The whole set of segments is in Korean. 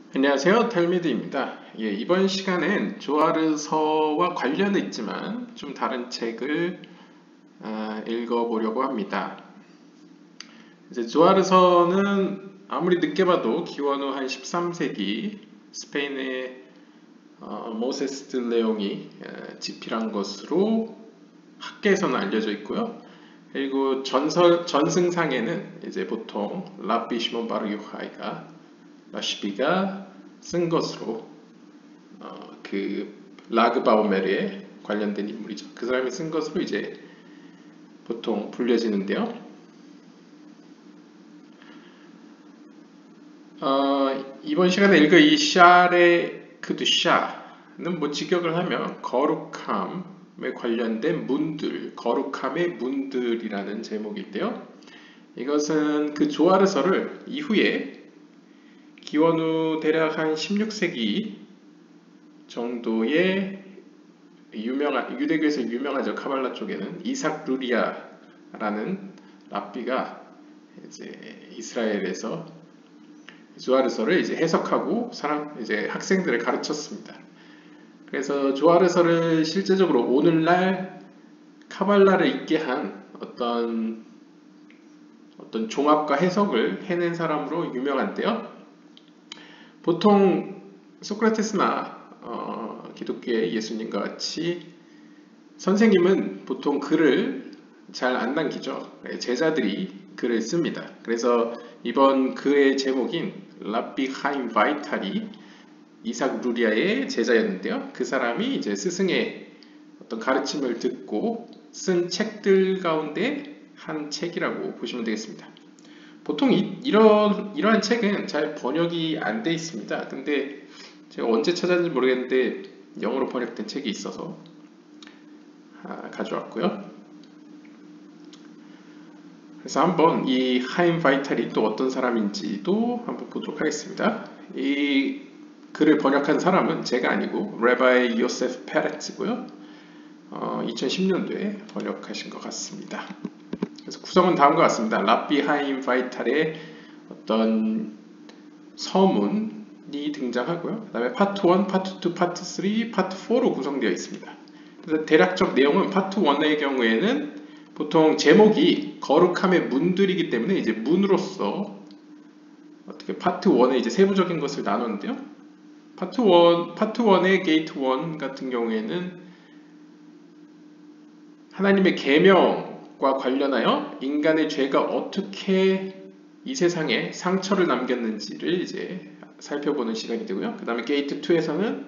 안녕하세요. 탈미드입니다. 이번 시간엔 조아르서와 관련은 있지만 좀 다른 책을 읽어보려고 합니다. 이제 조아르서는 아무리 늦게 봐도 기원후 한 13세기 스페인의 모세스 드 레옹이 집필한 것으로 학계에서는 알려져 있고요. 그리고 전승상에는 이제 보통 라비 시몬 바르 요하이가 라시비가 쓴 것으로 그 라그바우메르에 관련된 인물이죠. 그 사람이 쓴 것으로 이제 보통 불려지는데요. 이번 시간에 읽을 이 샤레 크두샤는 뭐 직역을 하면 거룩함에 관련된 문들, 거룩함의 문들이라는 제목인데요. 이것은 그 조아르서를 이후에 기원후 대략 한 16세기 정도의 유대교에서 유명하죠. 카발라 쪽에는 이삭 루리아라는 랍비가 이제 이스라엘에서 조아르서를 이제 해석하고 이제 학생들을 가르쳤습니다. 그래서 조아르서를 실제적으로 오늘날 카발라를 있게 한 어떤 종합과 해석을 해낸 사람으로 유명한데요. 보통 소크라테스나 기독교의 예수님과 같이 선생님은 보통 글을 잘 안 남기죠. 제자들이 글을 씁니다. 그래서 이번 글의 제목인 라비 하임 바이탈이 이삭 루리아의 제자였는데요. 그 사람이 이제 스승의 어떤 가르침을 듣고 쓴 책들 가운데 한 책이라고 보시면 되겠습니다. 보통 이러한 책은 잘 번역이 안 돼 있습니다. 근데 제가 언제 찾았는지 모르겠는데 영어로 번역된 책이 있어서 가져왔고요. 그래서 한번 이 하임 바이탈이 또 어떤 사람인지도 한번 보도록 하겠습니다. 이 글을 번역한 사람은 제가 아니고 레바이 요세프 페레츠고요. 2010년도에 번역하신 것 같습니다. 그래서 구성은 다음과 같습니다. 라비 하임 바이탈의 어떤 서문이 등장하고요. 그 다음에 파트 1, 파트 2, 파트 3, 파트 4로 구성되어 있습니다. 그래서 대략적 내용은 파트 1의 경우에는 보통 제목이 거룩함의 문들이기 때문에 이제 문으로서 어떻게 파트 1에 이제 세부적인 것을 나눴는데요. 파트 1의 게이트 1 같은 경우에는 하나님의 계명과 관련하여 인간의 죄가 어떻게 이 세상에 상처를 남겼는지를 이제 살펴보는 시간이 되고요. 그 다음에 게이트 2에서는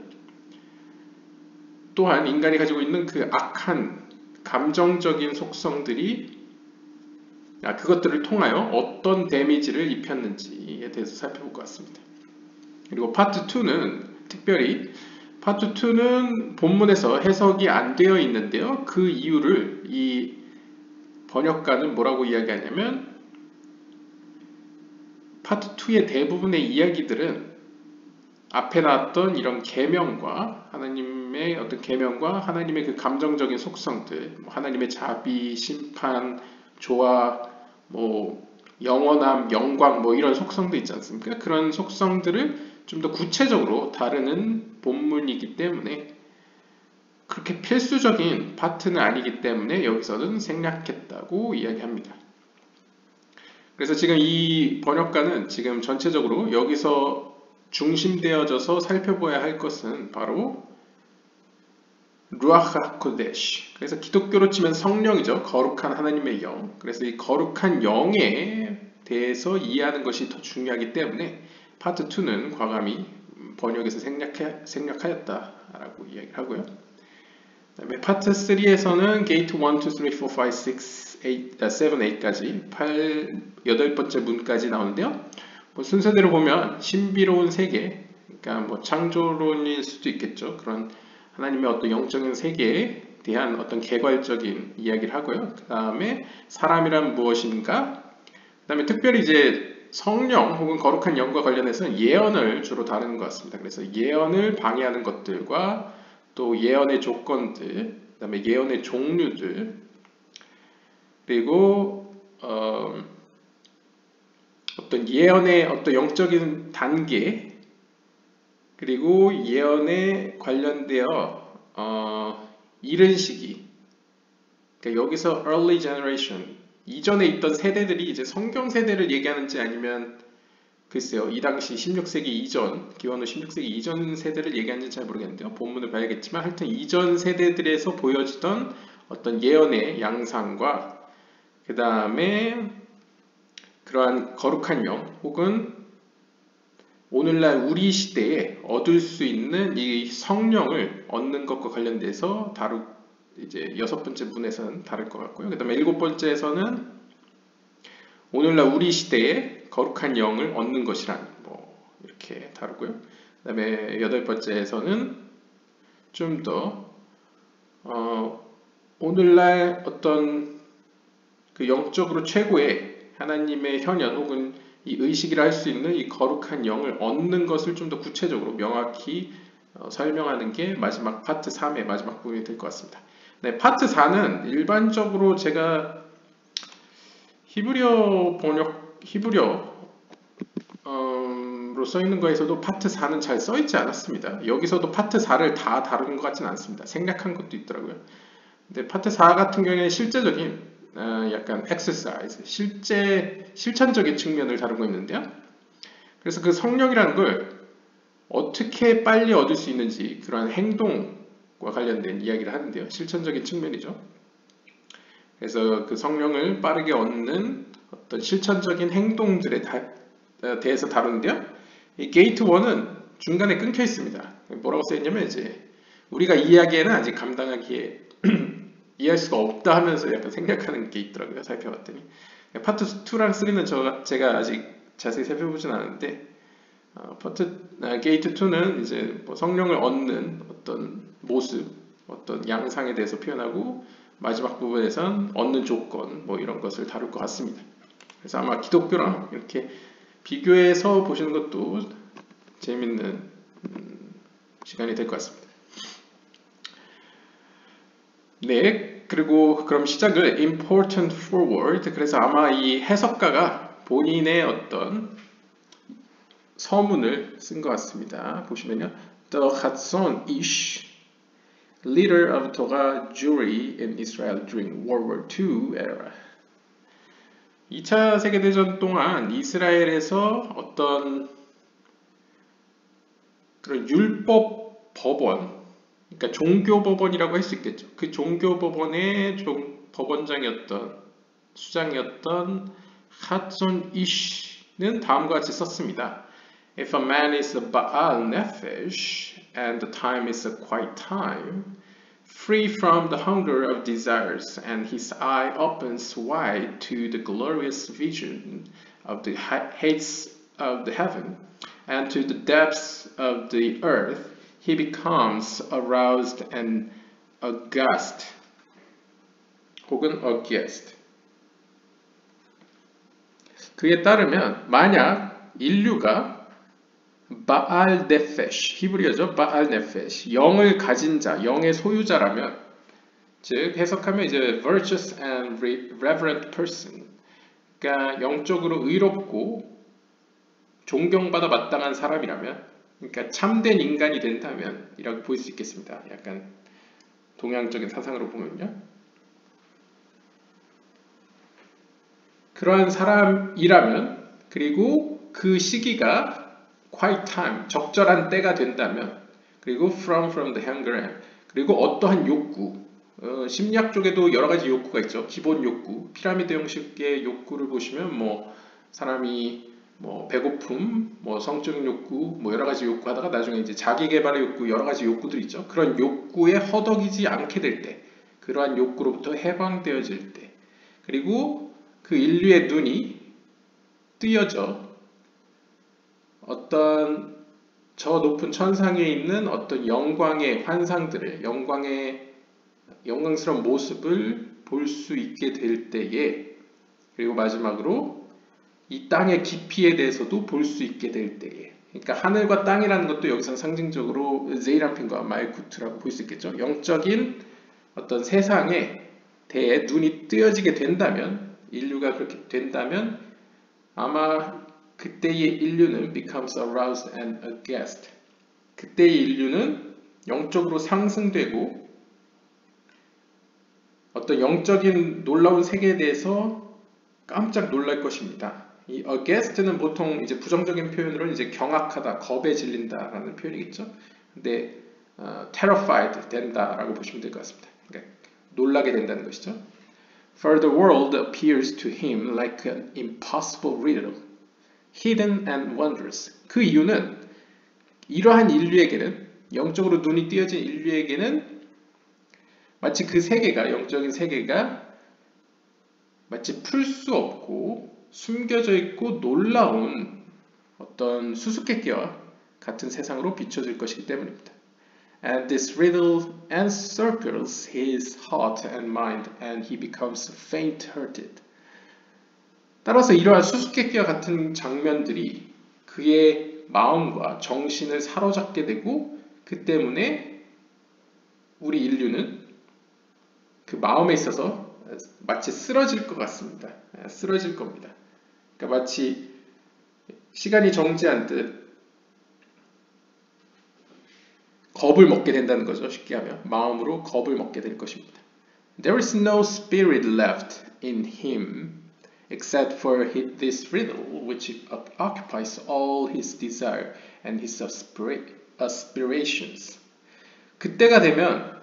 또한 인간이 가지고 있는 그 악한 감정적인 속성들이 그것들을 통하여 어떤 데미지를 입혔는지에 대해서 살펴볼 것 같습니다. 그리고 파트 2는 특별히 파트 2는 본문에서 해석이 안 되어 있는데요. 그 이유를 이 번역가는 뭐라고 이야기하냐면 파트 2의 대부분의 이야기들은 앞에 나왔던 이런 계명과 하나님의 어떤 계명과 하나님의 그 감정적인 속성들, 하나님의 자비, 심판, 조화, 영원함, 영광, 이런 속성도 있지 않습니까? 그런 속성들을 좀 더 구체적으로 다루는 본문이기 때문에 그렇게 필수적인 파트는 아니기 때문에 여기서는 생략했다고 이야기합니다. 그래서 지금 이 번역가는 지금 전체적으로 여기서 중심되어져서 살펴봐야 할 것은 바로 루아흐 하코데시. 그래서 기독교로 치면 성령이죠. 거룩한 하나님의 영. 그래서 이 거룩한 영에 대해서 이해하는 것이 더 중요하기 때문에 파트 2는 과감히 번역에서 생략하였다라고 이야기를 하고요. 그다음에 파트 3에서는 게이트 1, 2, 3, 4, 5, 6, 7, 8까지 8번째 문까지 나오는데요. 순서대로 보면 신비로운 세계, 그러니까 창조론일 수도 있겠죠. 그런 하나님의 어떤 영적인 세계에 대한 어떤 개괄적인 이야기를 하고요. 그 다음에 사람이란 무엇인가? 그 다음에 특별히 이제 성령 혹은 거룩한 영과 관련해서는 예언을 주로 다루는 것 같습니다. 그래서 예언을 방해하는 것들과 또 예언의 조건들, 그 다음에 예언의 종류들, 그리고 어떤 예언의 어떤 영적인 단계, 그리고 예언에 관련되어 이른 시기, 그러니까 여기서 early generation, 이전에 있던 세대들이 이제 성경 세대를 얘기하는지 아니면 글쎄요, 이 당시 16세기 이전, 기원후 16세기 이전 세대를 얘기하는지 잘 모르겠는데요. 본문을 봐야겠지만 하여튼 이전 세대들에서 보여지던 어떤 예언의 양상과 그 다음에 그러한 거룩한 영 혹은 오늘날 우리 시대에 얻을 수 있는 이 성령을 얻는 것과 관련돼서 이제 6번째 문에서는 다룰 것 같고요. 그 다음에 7번째에서는 오늘날 우리 시대에 거룩한 영을 얻는 것이란 이렇게 다루고요. 그 다음에 8번째에서는 좀 더 오늘날 어떤 그 영적으로 최고의 하나님의 현현 혹은 이 의식이라 할 수 있는 이 거룩한 영을 얻는 것을 좀 더 구체적으로 명확히 설명하는 게 마지막 파트 3의 마지막 부분이 될 것 같습니다. 네, 파트 4는 일반적으로 제가 히브리어로 써 있는 거에서도 파트 4는 잘 써 있지 않았습니다. 여기서도 파트 4를 다 다루는 것 같지는 않습니다. 생략한 것도 있더라고요. 근데 파트 4 같은 경우에는 실제적인 약간 exercise, 실천적인 측면을 다루고 있는데요. 그래서 그 성령이라는 걸 어떻게 빨리 얻을 수 있는지 그러한 행동과 관련된 이야기를 하는데요. 실천적인 측면이죠. 그래서 그 성령을 빠르게 얻는 어떤 실천적인 행동들에 대해서 다루는데요. 이 게이트 1은 중간에 끊겨 있습니다. 뭐라고 써있냐면 이제 우리가 이야기에는 아직 감당하기에 이해할 수가 없다 하면서 약간 생략하는 게 있더라고요. 살펴봤더니 파트 2랑 3는 제가 아직 자세히 살펴보진 않았는데 게이트 2는 이제 성령을 얻는 어떤 모습, 어떤 양상에 대해서 표현하고 마지막 부분에선 얻는 조건 이런 것을 다룰 것 같습니다. 그래서 아마 기독교랑 이렇게 비교해서 보시는 것도 재밌는 시간이 될 것 같습니다. 네, 그리고 그럼 시작을 important forward. 그래서 아마 이 해석가가 본인의 어떤 서문을 쓴 것 같습니다. 보시면요, The Hatson Ish, leader of Torah Jewry in Israel during World War II era. 2차 세계대전 동안 이스라엘에서 어떤 그런 율법 법원, 그러니까 종교 법원이라고 할 수 있겠죠. 그 종교 법원의 법원장이었던 수장이었던 하존 이시는 다음과 같이 썼습니다. If a man is a Baal Nefesh and the time is a quiet time, free from the hunger of desires, and his eye opens wide to the glorious vision of the heights of the heaven, and to the depths of the earth, he becomes aroused and aghast, 혹은 aghast. 그에 따르면 만약 인류가 바알 네페시, 히브리어죠. 바알 네페시, 영을 가진 자, 영의 소유자라면, 즉 해석하면 이제 virtuous and reverent person, 그러니까 영적으로 의롭고 존경받아 마땅한 사람이라면, 그러니까 참된 인간이 된다면 이라고 볼 수 있겠습니다. 약간 동양적인 사상으로 보면요. 그러한 사람이라면, 그리고 그 시기가 quiet time, 적절한 때가 된다면, 그리고 from the hunger, 그리고 어떠한 욕구, 심리학 쪽에도 여러 가지 욕구가 있죠. 기본 욕구, 피라미드 형식의 욕구를 보시면 사람이 배고픔, 성적인 욕구, 여러 가지 욕구하다가 나중에 이제 자기 개발의 욕구, 여러 가지 욕구들이 있죠. 그런 욕구에 허덕이지 않게 될 때, 그러한 욕구로부터 해방되어질 때, 그리고 그 인류의 눈이 뜨여져 어떤 저 높은 천상에 있는 어떤 영광의 환상들을, 영광스러운 모습을 볼 수 있게 될 때에, 그리고 마지막으로 이 땅의 깊이에 대해서도 볼 수 있게 될 때에, 그러니까 하늘과 땅이라는 것도 여기서 상징적으로 제이람핀과 말쿠트라고 볼 수 있겠죠. 영적인 어떤 세상에 대해 눈이 뜨여지게 된다면, 인류가 그렇게 된다면 아마 그때의 인류는 becomes aroused and aghast, 그때의 인류는 영적으로 상승되고 어떤 영적인 놀라운 세계에 대해서 깜짝 놀랄 것입니다. 이 aghast는 보통 이제 부정적인 표현으로 이제 경악하다, 겁에 질린다라는 표현이겠죠. 근데 terrified 된다라고 보시면 될 것 같습니다. 그러니까 놀라게 된다는 것이죠. For the world appears to him like an impossible riddle, hidden and wondrous. 그 이유는 이러한 인류에게는, 영적으로 눈이 띄어진 인류에게는 마치 그 세계가, 영적인 세계가 마치 풀 수 없고 숨겨져 있고 놀라운 어떤 수수께끼와 같은 세상으로 비춰질 것이기 때문입니다. And this riddle encircles his heart and mind, and he becomes faint-hearted. 따라서 이러한 수수께끼와 같은 장면들이 그의 마음과 정신을 사로잡게 되고, 그 때문에 우리 인류는 그 마음에 있어서 마치 쓰러질 것 같습니다. 쓰러질 겁니다. 그러니까 마치 시간이 정지한 듯 겁을 먹게 된다는 거죠. 쉽게 하면 마음으로 겁을 먹게 될 것입니다. There is no spirit left in him except for this riddle which occupies all his desire and his aspirations. 그때가 되면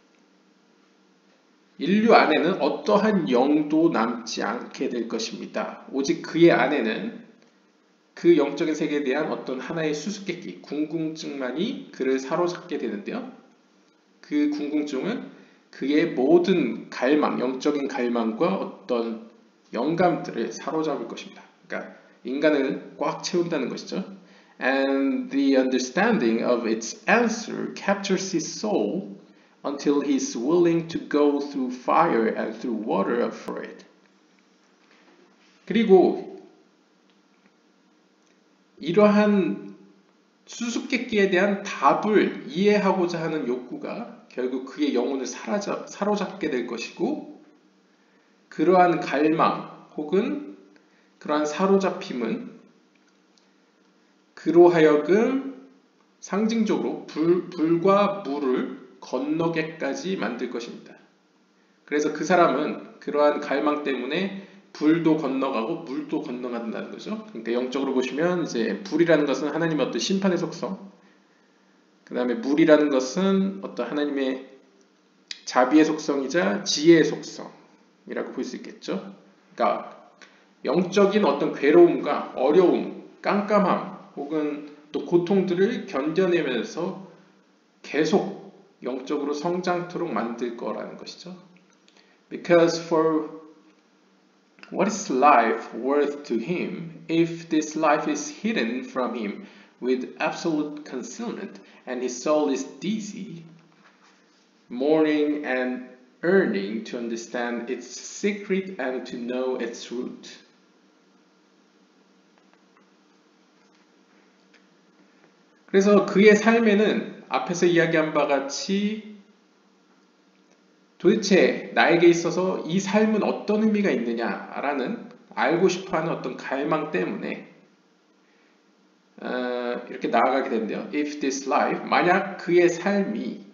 인류 안에는 어떠한 영도 남지 않게 될 것입니다. 오직 그의 안에는 그 영적인 세계에 대한 어떤 하나의 수수께끼, 궁금증만이 그를 사로잡게 되는데요. 그 궁금증은 그의 모든 갈망, 영적인 갈망과 어떤 영감들을 사로잡을 것입니다. 그러니까 인간을 꽉 채운다는 것이죠. And the understanding of its answer captures his soul until he is willing to go through fire and through water for it. 그리고 이러한 수수께끼에 대한 답을 이해하고자 하는 욕구가 결국 그의 영혼을 사로잡게 될 것이고, 그러한 갈망 혹은 그러한 사로잡힘은 그로 하여금 상징적으로 불과 물을 건너게까지 만들 것입니다. 그래서 그 사람은 그러한 갈망 때문에 불도 건너가고 물도 건너간다는 거죠. 그러니까 영적으로 보시면 이제 불이라는 것은 하나님의 어떤 심판의 속성, 그 다음에 물이라는 것은 어떤 하나님의 자비의 속성이자 지혜의 속성이라고 볼 수 있겠죠. 그러니까 영적인 어떤 괴로움과 어려움, 깜깜함 혹은 또 고통들을 견뎌내면서 계속 영적으로 성장토록 만들 거라는 것이죠. Because for what is life worth to him if this life is hidden from him with absolute concealment and his soul is dizzy, mourning and yearning to understand its secret and to know its root. 그래서 그의 삶에는 앞에서 이야기한 바 같이 도대체 나에게 있어서 이 삶은 어떤 의미가 있느냐라는 알고 싶어하는 어떤 갈망 때문에 이렇게 나아가게 되는데요. If this life, 만약 그의 삶이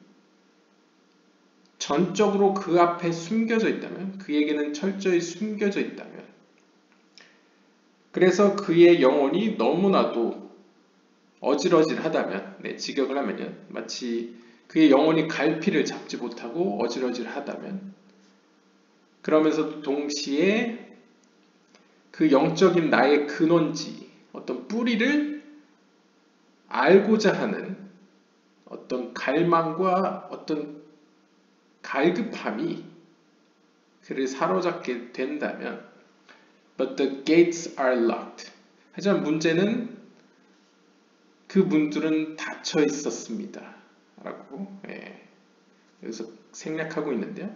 전적으로 그 앞에 숨겨져 있다면, 그에게는 철저히 숨겨져 있다면, 그래서 그의 영혼이 너무나도 어질어질하다면, 직역을 하면요, 마치 그의 영혼이 갈피를 잡지 못하고 어질어질하다면, 그러면서도 동시에 그 영적인 나의 근원지, 어떤 뿌리를 알고자 하는 어떤 갈망과 어떤 갈급함이 그를 사로잡게 된다면, but the gates are locked. 하지만 문제는 그 문들은 닫혀 있었습니다. 라고 여기서 생략하고 있는데요.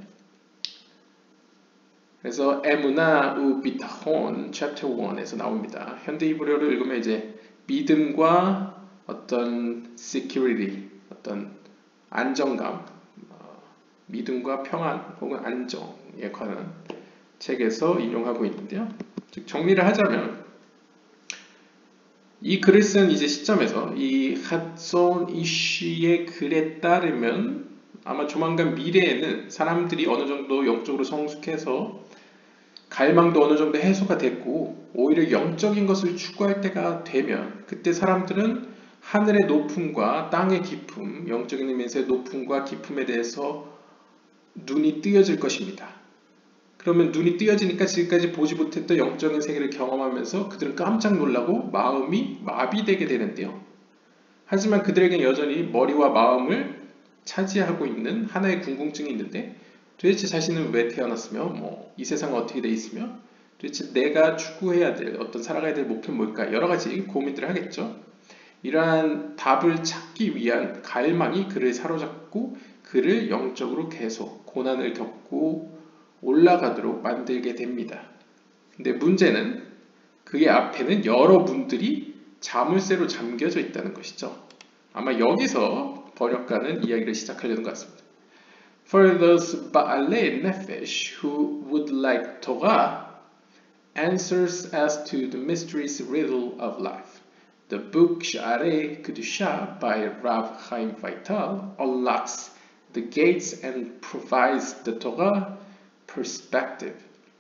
그래서 에무나 우 비타혼 챕터 1에서 나옵니다. 현대 히브리어를 읽으면 이제 믿음과 어떤 security, 어떤 안정감, 믿음과 평안 혹은 안정에 관한 책에서 인용하고 있는데요. 즉 정리를 하자면 이 글을 쓴 이제 시점에서 이 핫손 이쉬의 글에 따르면 아마 조만간 미래에는 사람들이 어느 정도 영적으로 성숙해서 갈망도 어느 정도 해소가 됐고 오히려 영적인 것을 추구할 때가 되면 그때 사람들은 하늘의 높음과 땅의 깊음, 영적인 의미에서의 높음과 깊음에 대해서 눈이 뜨여질 것입니다. 그러면 눈이 뜨여지니까 지금까지 보지 못했던 영적인 세계를 경험하면서 그들은 깜짝 놀라고 마음이 마비되게 되는데요. 하지만 그들에게 여전히 머리와 마음을 차지하고 있는 하나의 궁금증이 있는데 도대체 자신은 왜 태어났으며 이 세상은 어떻게 돼 있으며 도대체 내가 추구해야 될 어떤 살아가야 될 목표는 뭘까 여러 가지 고민들을 하겠죠. 이러한 답을 찾기 위한 갈망이 그를 사로잡고 그를 영적으로 계속 고난을 겪고 올라가도록 만들게 됩니다. 근데 문제는 그의 앞에는 여러분들이 자물쇠로 잠겨져 있다는 것이죠. 아마 여기서 번역가는 이야기를 시작하려는 것 같습니다. For those Ba'alei Nefesh who would like Torah, answers as to the mysterious riddle of life. The book Sha'arei Kedusha by Rav Chaim Vital unlocks the gates and provides the Torah perspective.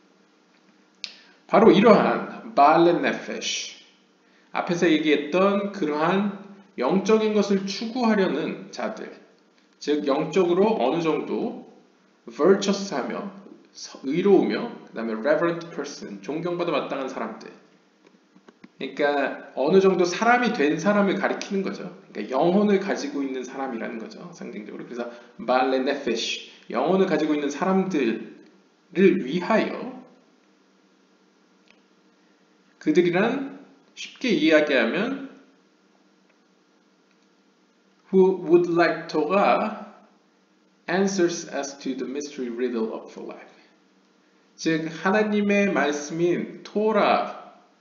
바로 이러한 Ba'alei Nefesh, 앞에서 얘기했던 그러한 영적인 것을 추구하려는 자들, 즉 영적으로 어느 정도 virtuous하며 의로우며 그 다음에 reverent person, 존경받아 마땅한 사람들, 그러니까 어느 정도 사람이 된 사람을 가리키는 거죠. 그러니까 영혼을 가지고 있는 사람이라는 거죠, 상징적으로. 그래서 Ba'alei Nefesh, 영혼을 가지고 있는 사람들을 위하여, 그들이란 쉽게 이야기하면 who would like Torah answers as to the mystery riddle of the life. 즉 하나님의 말씀인 토라로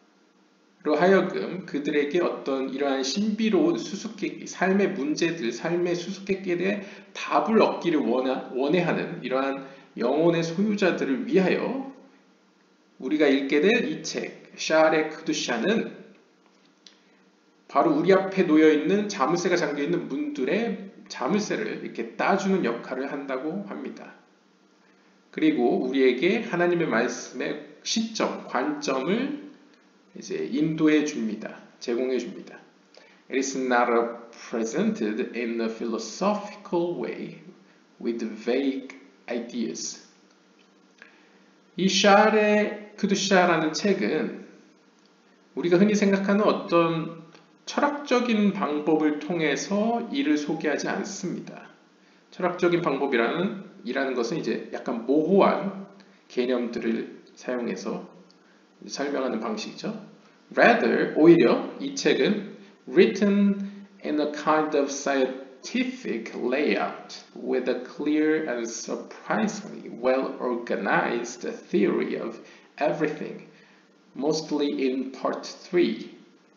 하여금 그들에게 어떤 이러한 신비로운 수수께끼, 삶의 문제들, 삶의 수수께끼에 대해 답을 얻기를 원해하는 이러한 영혼의 소유자들을 위하여 우리가 읽게 될 이 책 샤알의 크두샤는 바로 우리 앞에 놓여있는 자물쇠가 잠겨있는 문들의 자물쇠를 이렇게 따주는 역할을 한다고 합니다. 그리고 우리에게 하나님의 말씀의 시점, 관점을 이제 인도해 줍니다. 제공해 줍니다. It is not presented in a philosophical way with vague ideas. 이 샤알의 크두샤라는 책은 우리가 흔히 생각하는 어떤 철학적인 방법을 통해서 이를 소개하지 않습니다. 철학적인 방법이라는 것은 이제 약간 모호한 개념들을 사용해서 설명하는 방식이죠. Rather, 오히려 이 책은 written in a kind of scientific layout with a clear and surprisingly well-organized theory of everything, mostly in part 3.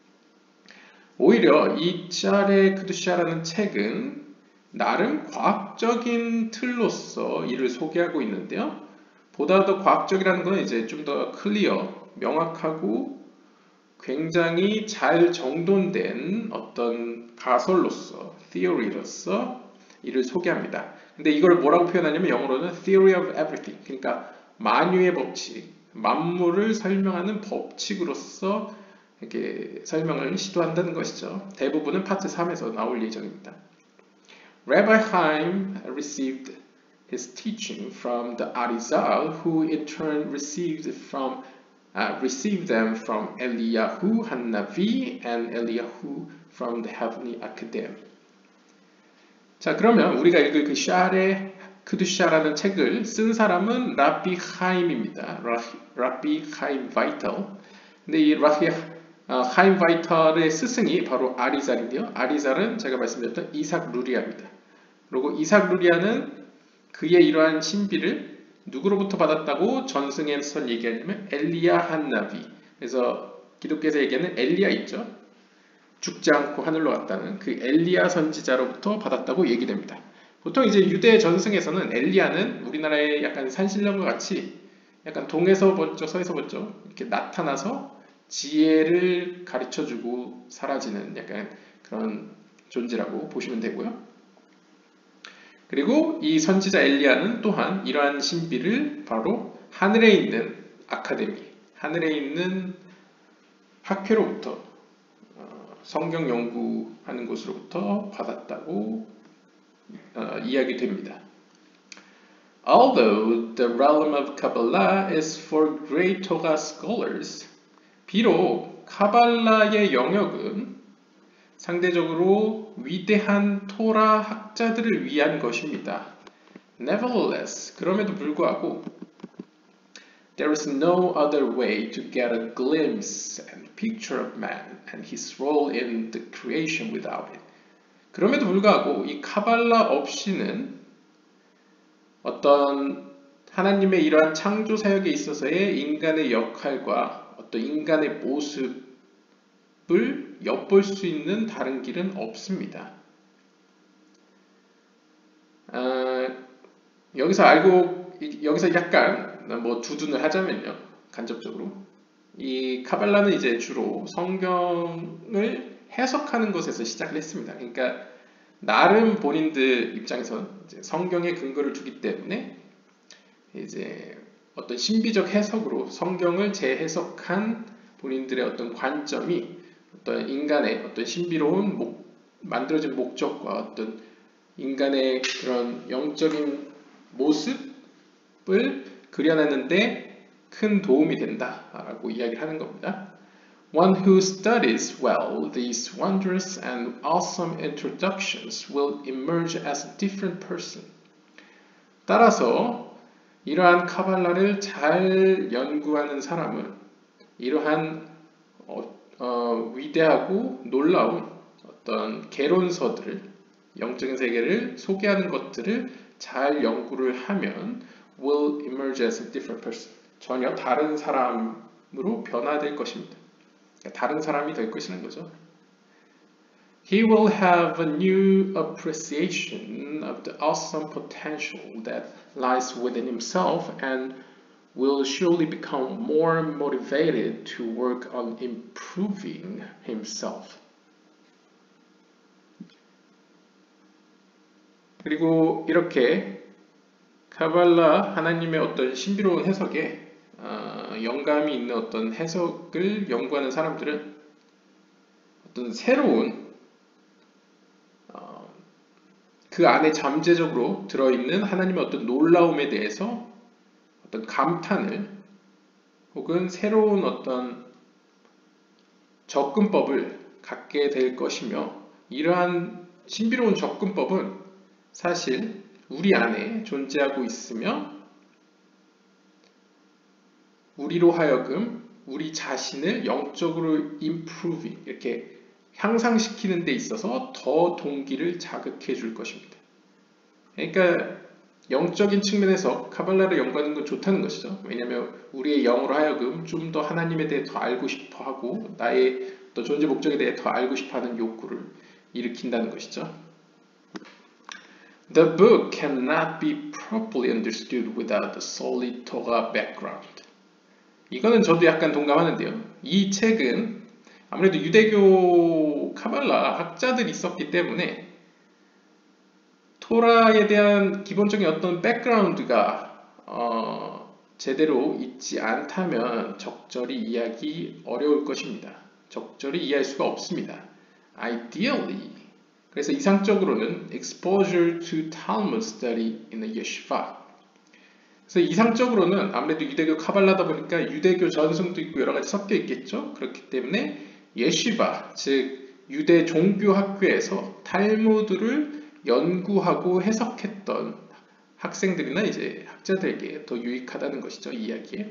오히려 이 샤알의 크두샤라는 책은 나름 과학적인 틀로서 이를 소개하고 있는데요. 보다 더 과학적이라는 건 이제 좀 더 클리어, 명확하고 굉장히 잘 정돈된 어떤 가설로서, theory로서 이를 소개합니다. 근데 이걸 뭐라고 표현하냐면 영어로는 theory of everything, 그러니까 만유의 법칙, 만물을 설명하는 법칙으로서 이렇게 설명을 시도한다는 것이죠. 대부분은 파트 3에서 나올 예정입니다. Rabbi Chaim received his teaching from the Arizal, who in turn received them from Eliyahu Hanavi and Eliyahu from the Heavenly Academy. 자, 그러면 우리가 읽을 그 샤알의 크두샤라는 책을 쓴 사람은 라비 하임입니다. 라비 하임 바이털. 근데 이 라비 하임 바이털의 스승이 바로 아리잘인데요. 아리잘은 제가 말씀드렸던 이삭 루리아입니다. 그리고 이삭 루리아는 그의 이러한 신비를 누구로부터 받았다고 전승에서 얘기하냐면 엘리야 한나비. 그래서 기독교에서 얘기하는 엘리야 있죠. 죽지 않고 하늘로 갔다는 그 엘리야 선지자로부터 받았다고 얘기됩니다. 보통 이제 유대 전승에서는 엘리야는 우리나라의 약간 산신령과 같이 약간 동에서 번쩍 서에서 번쩍 이렇게 나타나서 지혜를 가르쳐주고 사라지는 약간 그런 존재라고 보시면 되고요. 그리고 이 선지자 엘리야는 또한 이러한 신비를 바로 하늘에 있는 아카데미, 하늘에 있는 학회로부터 성경 연구하는 곳으로부터 받았다고 이야기됩니다. Although the realm of Kabbalah is for great Torah scholars, 비록 카발라의 영역은 상대적으로 위대한 토라 학자들을 위한 것입니다. Nevertheless, 그럼에도 불구하고 there is no other way to get a glimpse and picture of man and his role in the creation without it. 그럼에도 불구하고 이 카발라 없이는 어떤 하나님의 이러한 창조 사역에 있어서의 인간의 역할과 어떤 인간의 모습을 엿볼 수 있는 다른 길은 없습니다. 여기서 약간 뭐 두둔을 하자면요, 간접적으로 이 카발라는 이제 주로 성경을 해석하는 것에서 시작을 했습니다. 그러니까 나름 본인들 입장에서 이제 성경에 근거를 두기 때문에 이제 어떤 신비적 해석으로 성경을 재해석한 본인들의 어떤 관점이 어떤 인간의 어떤 신비로운 만들어진 목적과 어떤 인간의 그런 영적인 모습을 그려내는데 큰 도움이 된다라고 이야기를 하는 겁니다. One who studies well these wondrous and awesome introductions will emerge as a different person. 따라서 이러한 카발라를 잘 연구하는 사람은 이러한 위대하고 놀라운 어떤 개론서들을, 영적인 세계를 소개하는 것들을 잘 연구를 하면 will emerge as a different person. 전혀 다른 사람으로 변화될 것입니다. 다른 사람이 될 것이라는 거죠. He will have a new appreciation of the awesome potential that lies within himself and will surely become more motivated to work on improving himself. 그리고 이렇게 카발라 하나님의 어떤 신비로운 해석에 영감이 있는 어떤 해석을 연구하는 사람들은 어떤 새로운 그 안에 잠재적으로 들어있는 하나님의 어떤 놀라움에 대해서 어떤 감탄을 혹은 새로운 어떤 접근법을 갖게 될 것이며, 이러한 신비로운 접근법은 사실 우리 안에 존재하고 있으며 우리로 하여금 우리 자신을 영적으로 improving, 이렇게 향상시키는 데 있어서 더 동기를 자극해 줄 것입니다. 그러니까 영적인 측면에서 카발라를 연구하는 건 좋다는 것이죠. 왜냐하면 우리의 영으로 하여금 좀 더 하나님에 대해 더 알고 싶어 하고 나의 또 존재 목적에 대해 더 알고 싶어 하는 욕구를 일으킨다는 것이죠. The book cannot be properly understood without a solid Torah background. 이거는 저도 약간 동감하는데요. 이 책은 아무래도 유대교 카발라 학자들이 있었기 때문에 토라에 대한 기본적인 어떤 백그라운드가 제대로 있지 않다면 적절히 이해하기 어려울 것입니다. 적절히 이해할 수가 없습니다. Ideally, 그래서 이상적으로는 exposure to Talmud study in a yeshiva. 그래서 이상적으로는 아무래도 유대교 카발라다 보니까 유대교 전승도 있고 여러 가지 섞여 있겠죠. 그렇기 때문에 예시바, 즉 유대 종교 학교에서 탈무드를 연구하고 해석했던 학생들이나 이제 학자들에게 더 유익하다는 것이죠, 이 이야기에.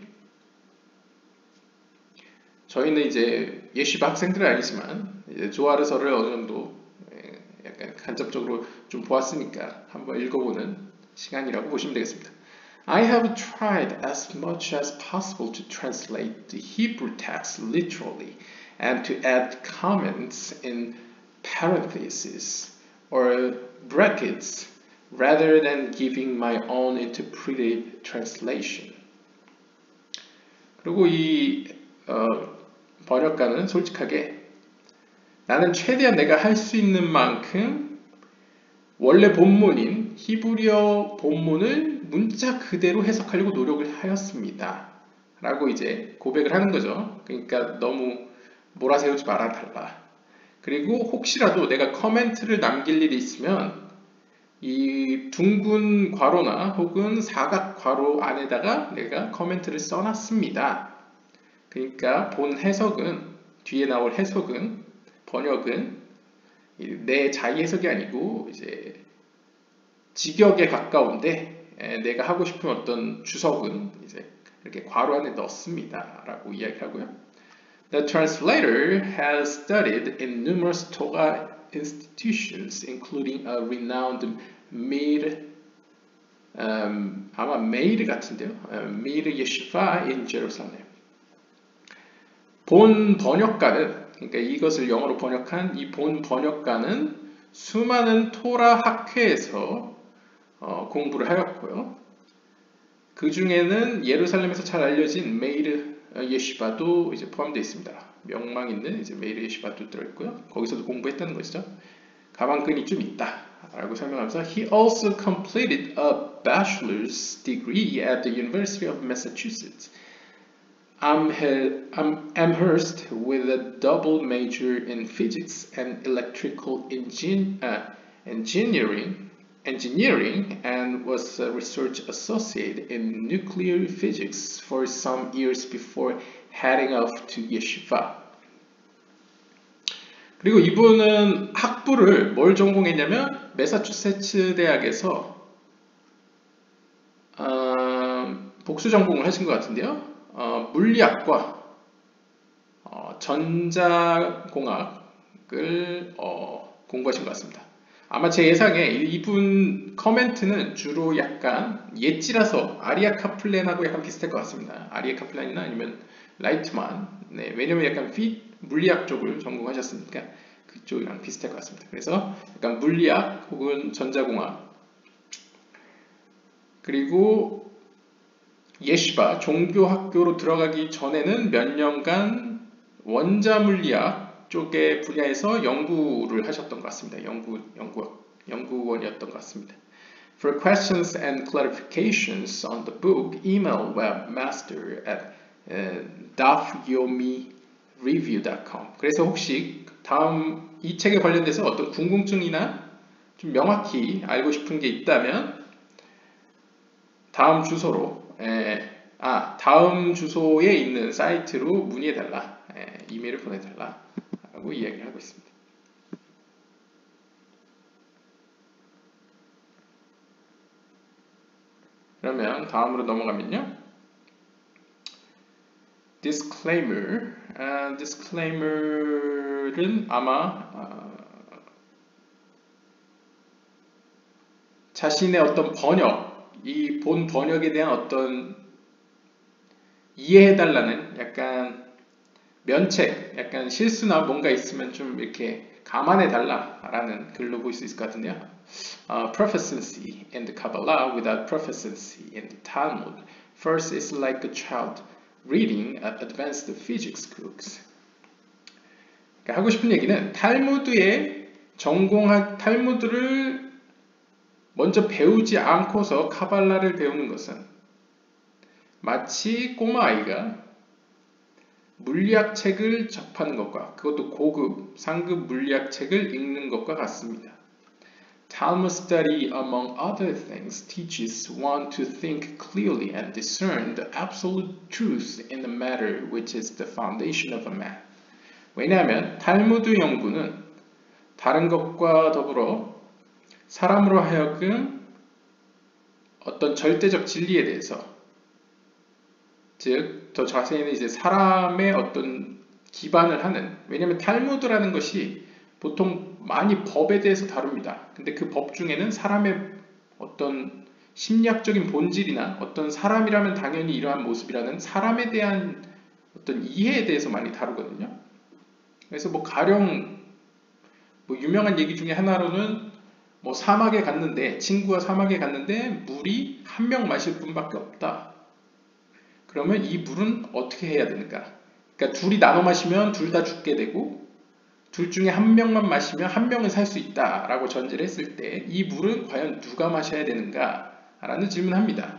저희는 이제 예시바 학생들은 아니지만 이제 조아르서를 어느 정도 약간 간접적으로 좀 보았으니까 한번 읽어보는 시간이라고 보시면 되겠습니다. I have tried as much as possible to translate the Hebrew text literally and to add comments in parentheses or brackets rather than giving my own interpretive translation. 그리고 이 번역가는 솔직하게 나는 최대한 내가 할 수 있는 만큼 원래 본문인 히브리어 본문을 문자 그대로 해석하려고 노력을 하였습니다. 라고 이제 고백을 하는 거죠. 그러니까 너무 몰아세우지 말아달라. 그리고 혹시라도 내가 커멘트를 남길 일이 있으면 이 둥근 괄호나 혹은 사각 괄호 안에다가 내가 커멘트를 써놨습니다. 그러니까 본 해석은, 뒤에 나올 해석은, 번역은 내 자의 해석이 아니고 이제 직역에 가까운데 내가 하고 싶은 어떤 주석은 이제 이렇게 괄호 안에 넣습니다. 라고 이야기하고요. The translator has studied in numerous Torah institutions, including a renowned Meir, 아마 메이르 같은데요. Meir Yeshiva in Jerusalem. 본 번역가는, 그러니까 이것을 영어로 번역한 이 본 번역가는 수많은 토라 학회에서 공부를 하였고요. 그 중에는 예루살렘에서 잘 알려진 메이르 예시바도 이제 포함되어 있습니다. 명망 있는 이제 메이르 예시바도 들어있고요. 거기서도 공부했다는 것이죠. 가방끈이 좀 있다 라고 설명하면서 He also completed a bachelor's degree at the University of Massachusetts. Amherst with a double major in physics and electrical engineering and was a research associate in nuclear physics for some years before heading off to Yeshiva. 그리고 이분은 학부를 뭘 전공했냐면 매사추세츠 대학에서 복수 전공을 하신 것 같은데요. 물리학과 전자공학을 공부하신 것 같습니다. 아마 제 예상에 이분 커멘트는 주로 약간 엣지라서 아리아 카플랜하고 약간 비슷할 것 같습니다. 아리아 카플란이나 아니면 라이트만. 네, 왜냐면 약간 물리학 쪽을 전공하셨으니까 그쪽이랑 비슷할 것 같습니다. 그래서 약간 물리학 혹은 전자공학. 그리고 예시바 종교학교로 들어가기 전에는 몇 년간 원자물리학 쪽의 분야에서 연구를 하셨던 것 같습니다. 연구원이었던 것 같습니다. For questions and clarifications on the book, email webmaster at dafyomireview.com. 그래서 혹시 다음 이 책에 관련돼서 어떤 궁금증이나 좀 명확히 알고 싶은 게 있다면 다음 주소에 있는 사이트로 문의해달라, 이메일을 보내달라 라고 이야기를 하고 있습니다. 그러면 다음으로 넘어가면요. disclaimer는 아마 자신의 어떤 번역, 이 본 번역에 대한 어떤 이해해달라는 약간 면책, 약간 실수나 뭔가 있으면 좀 이렇게 감안해달라라는 글로 볼 수 있을 것 같은데요. Proficiency in the Kabbalah without proficiency in the Talmud. First is like a child reading advanced physics books. 그러니까 하고 싶은 얘기는 탈무드를 먼저 배우지 않고서 카발라를 배우는 것은 마치 꼬마아이가 물리학책을 접하는 것과 그것도 고급, 상급 물리학책을 읽는 것과 같습니다. Talmud study, among other things, teaches one to think clearly and discern the absolute truth in the matter which is the foundation of a man. 왜냐하면 탈무드 연구는 다른 것과 더불어 사람으로 하여금 어떤 절대적 진리에 대해서, 즉 더 자세히는 이제 사람의 어떤 기반을 하는, 왜냐하면 탈무드라는 것이 보통 많이 법에 대해서 다룹니다. 근데 그 법 중에는 사람의 어떤 심리학적인 본질이나 어떤 사람이라면 당연히 이러한 모습이라는 사람에 대한 어떤 이해에 대해서 많이 다루거든요. 그래서 가령 유명한 얘기 중에 하나로는 친구가 사막에 갔는데 물이 한 명 마실 분밖에 없다. 그러면 이 물은 어떻게 해야 되는가? 그러니까 둘이 나눠 마시면 둘 다 죽게 되고 둘 중에 한 명만 마시면 한 명은 살 수 있다라고 전제를 했을 때 이 물은 과연 누가 마셔야 되는가라는 질문을 합니다.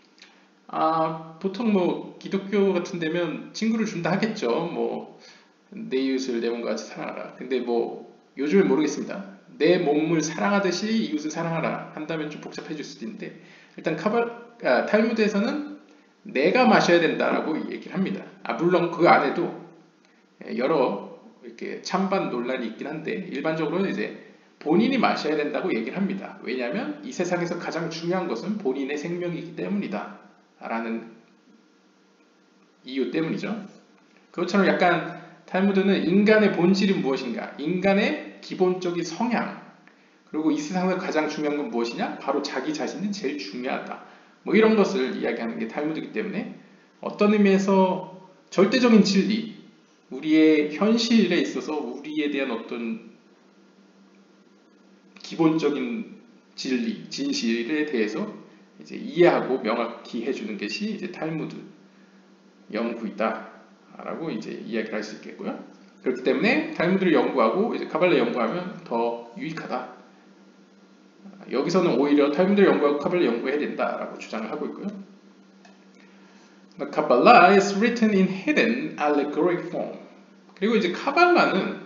보통 뭐 기독교 같은 데면 친구를 준다 하겠죠. 뭐 내 이웃을 내 몸과 같이 사랑하라. 근데 뭐 요즘은 모르겠습니다. 내 몸을 사랑하듯이 이웃을 사랑하라 한다면 좀 복잡해질 수도 있는데 일단 탈무드에서는 내가 마셔야 된다라고 얘기를 합니다. 물론 그 안에도 여러 이렇게 찬반 논란이 있긴 한데 일반적으로는 이제 본인이 마셔야 된다고 얘기를 합니다. 왜냐하면 이 세상에서 가장 중요한 것은 본인의 생명이기 때문이다 라는 이유 때문이죠. 그것처럼 약간 탈무드는 인간의 본질이 무엇인가, 인간의 기본적인 성향, 그리고 이 세상에서 가장 중요한 건 무엇이냐? 바로 자기 자신이 제일 중요하다. 뭐 이런 것을 이야기하는 게 탈무드이기 때문에 어떤 의미에서 절대적인 진리, 우리의 현실에 있어서 우리에 대한 어떤 기본적인 진리, 진실에 대해서 이제 이해하고 명확히 해주는 것이 이제 탈무드 연구이다 라고 이제 이야기를 할 수 있겠고요. 그렇기 때문에 탈무드를 연구하고 이제 카발라 연구하면 더 유익하다. 여기서는 오히려 탈무드를 연구하고 카발라 연구해야 된다라고 주장을 하고 있고요. The Kabbalah is written in hidden allegoric form. 그리고 이제 카발라는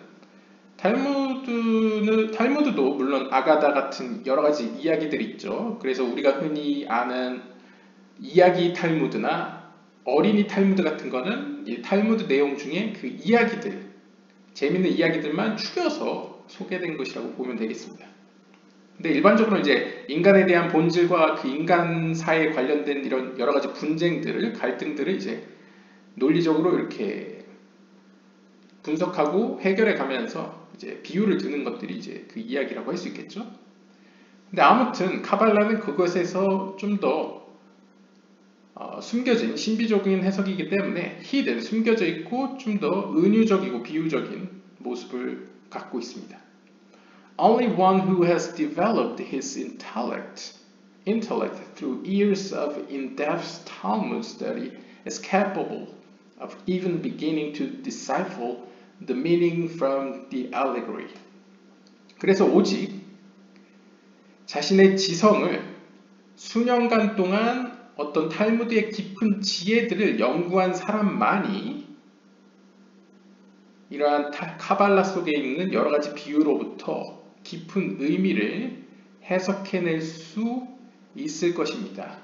탈무드도 물론 아가다 같은 여러 가지 이야기들이 있죠. 그래서 우리가 흔히 아는 이야기 탈무드나 어린이 탈무드 같은 거는 이 탈무드 내용 중에 그 이야기들, 재밌는 이야기들만 추려서 소개된 것이라고 보면 되겠습니다. 근데 일반적으로 이제 인간에 대한 본질과 그 인간사에 관련된 이런 여러 가지 분쟁들을, 갈등들을 이제 논리적으로 이렇게 분석하고 해결해 가면서 이제 비유를 두는 것들이 이제 그 이야기라고 할 수 있겠죠. 근데 아무튼 카발라는 그것에서 좀 더 숨겨진 신비적인 해석이기 때문에 hidden, 숨겨져 있고 좀 더 은유적이고 비유적인 모습을 갖고 있습니다. Only one who has developed his intellect through years of in-depth Talmud study is capable of even beginning to decipher the meaning from the allegory. 그래서 오직 자신의 지성을 수년간 동안 어떤 탈무드의 깊은 지혜들을 연구한 사람만이 이러한 카발라 속에 있는 여러 가지 비유로부터 깊은 의미를 해석해낼 수 있을 것입니다.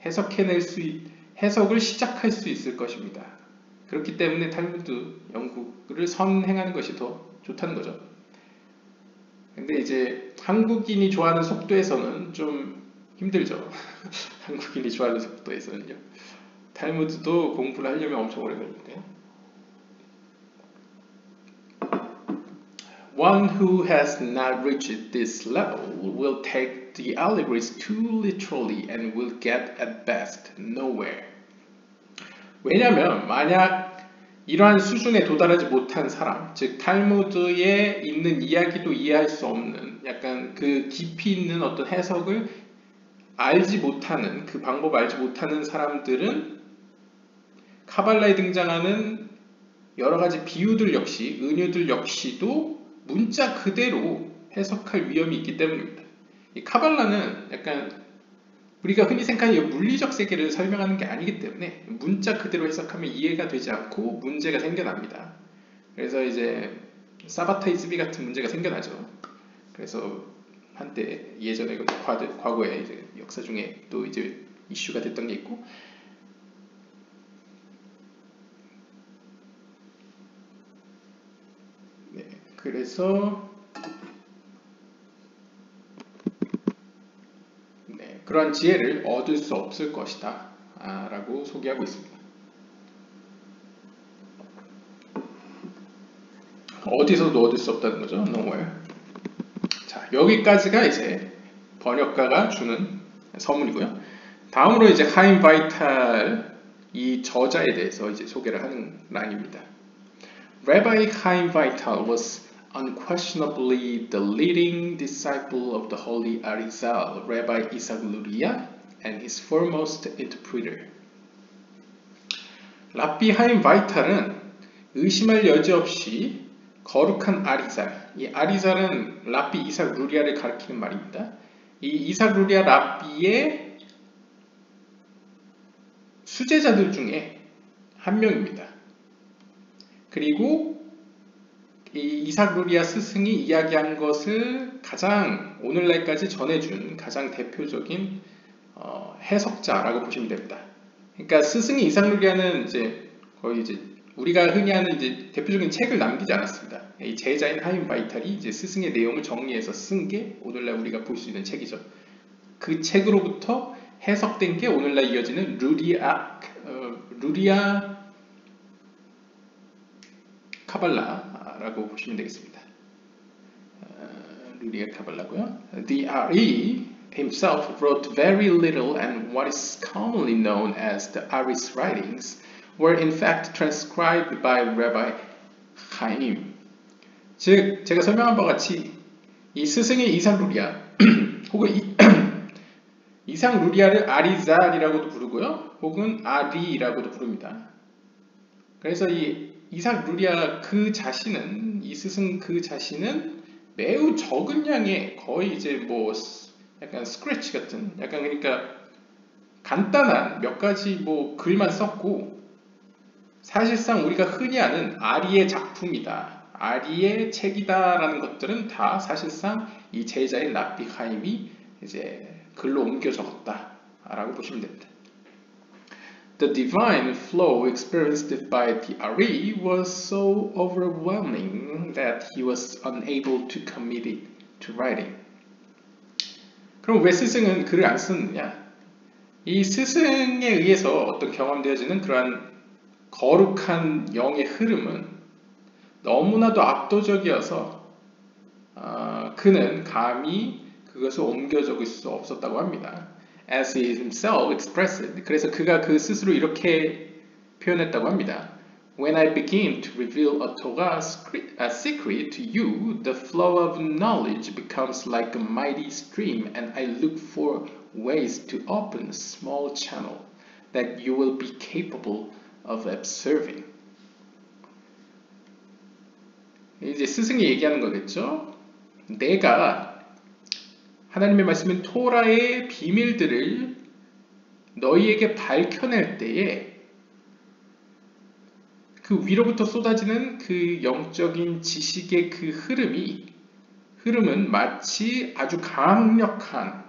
해석을 시작할 수 있을 것입니다. 그렇기 때문에 탈무드 연구를 선행하는 것이 더 좋다는 거죠. 근데 이제 한국인이 좋아하는 속도에서는 좀 힘들죠. 한국인이 좋아하는 속도에서는요. 탈무드도 공부를 하려면 엄청 오래 걸리는데요. One who has not reached this level will take the allegories too literally and will get at best nowhere. 왜냐하면 만약 이러한 수준에 도달하지 못한 사람, 즉 탈무드에 있는 이야기도 이해할 수 없는 약간 그 깊이 있는 어떤 해석을 알지 못하는, 그 방법을 알지 못하는 사람들은 카발라에 등장하는 여러 가지 비유들 역시, 은유들 역시도 문자 그대로 해석할 위험이 있기 때문입니다. 이 카발라는 약간 우리가 흔히 생각하는 물리적 세계를 설명하는 게 아니기 때문에 문자 그대로 해석하면 이해가 되지 않고 문제가 생겨납니다. 그래서 이제 사바타이즈비 같은 문제가 생겨나죠. 그래서 한때 예전에 과거에 이제 역사 중에 또 이제 이슈가 됐던 게 있고, 네, 그래서 그러한 지혜를 얻을 수 없을 것이다 라고 소개하고 있습니다. 어디서도 얻을 수 없다는 거죠. nowhere. 자, 여기까지가 이제 번역가가 주는 서문이고요. 다음으로 이제 하임 바이탈 이 저자에 대해서 이제 소개를 하는 란입니다. Rabbi Chaim Vital was unquestionably the leading disciple of the Holy Arizal, Rabbi Isaac Luria, and his foremost interpreter. 랍비 하임 바이탈은 의심할 여지 없이 거룩한 아리살, 이 아리살은 랍비 이삭 루리아를 가리키는 말입니다. 이 이삭 루리아 랍비의 수제자들 중에 한 명입니다. 그리고 이 이삭 루리아 스승이 이야기한 것을 가장 오늘날까지 전해준 가장 대표적인 해석자라고 보시면 됩니다. 그러니까 스승이 이삭 루리아는 이제 거의 이제 우리가 흔히 하는 이제 대표적인 책을 남기지 않았습니다. 이 제자인 하임 바이탈이 이제 스승의 내용을 정리해서 쓴 게 오늘날 우리가 볼 수 있는 책이죠. 그 책으로부터 해석된 게 오늘날 이어지는 루리아 카발라라고 보시면 되겠습니다. 루리아 카발라고요. The Ari himself wrote very little, and what is commonly known as the Ari's writings were in fact transcribed by Rabbi Chaim. 즉, 제가 설명한 바와 같이 이 스승의 이삭 루리아 혹은 이삭 루리아를 아리잘이라고도 부르고요, 혹은 아리라고도 부릅니다. 그래서 이 이삭 루리아 그 자신은, 이 스승 그 자신은 매우 적은 양의 거의 이제 뭐 약간 스크래치 같은, 약간 그러니까 간단한 몇 가지 뭐 글만 썼고, 사실상 우리가 흔히 아는 아리의 작품이다, 아리의 책이다라는 것들은 다 사실상 이 제자인 랍비 하임이 이제 글로 옮겨 적었다라고 보시면 됩니다. The divine flow experienced by the Ari was so overwhelming that he was unable to commit it to writing. 그럼 왜 스승은 글을 안 썼느냐? 이 스승에 의해서 어떤 경험되어지는 그러한 거룩한 영의 흐름은 너무나도 압도적이어서 그는 감히 그것을 옮겨 적을 수 없었다고 합니다. As he himself expressed it. 그래서 그가 그 스스로 이렇게 표현했다고 합니다. When I begin to reveal a Torah secret to you, the flow of knowledge becomes like a mighty stream, and I look for ways to open a small channel that you will be capable of observing. 이제 스승이 얘기하는 거겠죠. 내가 하나님의 말씀인 토라의 비밀들을 너희에게 밝혀낼 때에 그 위로부터 쏟아지는 그 영적인 지식의 그 흐름은 마치 아주 강력한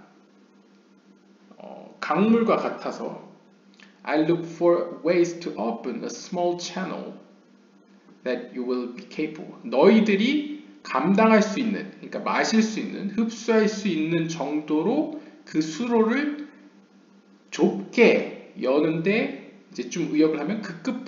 강물과 같아서 I look for ways to open a small channel that you will be capable. 너희들이 감당할 수 있는, 그러니까 마실 수 있는, 흡수할 수 있는 정도로 그 수로를 좁게 여는데 이제 좀 의역을 하면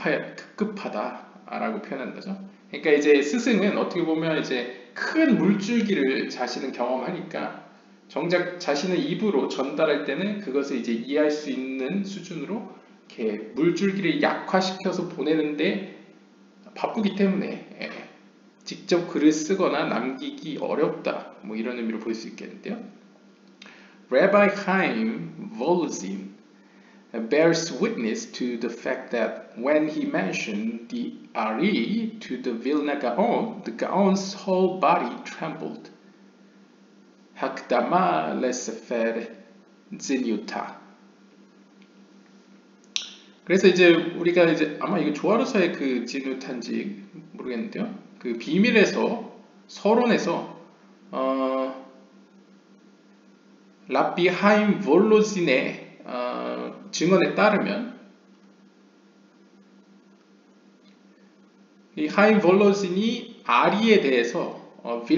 급급하다라고 표현하는 거죠. 그러니까 이제 스승은 어떻게 보면 이제 큰 물줄기를 자신은 경험하니까 정작 자신의 입으로 전달할 때는 그것을 이제 이해할 수 있는 수준으로 이렇게 물줄기를 약화시켜서 보내는데 바쁘기 때문에 직접 글을 쓰거나 남기기 어렵다, 뭐 이런 의미로 볼 수 있겠는데요. Rabbi Chaim Volozhin bears witness to the fact that when he mentioned the Ari to the Vilna Gaon, the Gaon's whole body trembled. Hakdama lesefer zinyuta. 그래서 이제 우리가 이제 아마 이거 조아르사의 그 지누탄지 모르겠는데요. 그 비밀에서 서론에서 랍비 하임 볼로진의 증언에 따르면 이 하임 볼로진이 아리에 대해서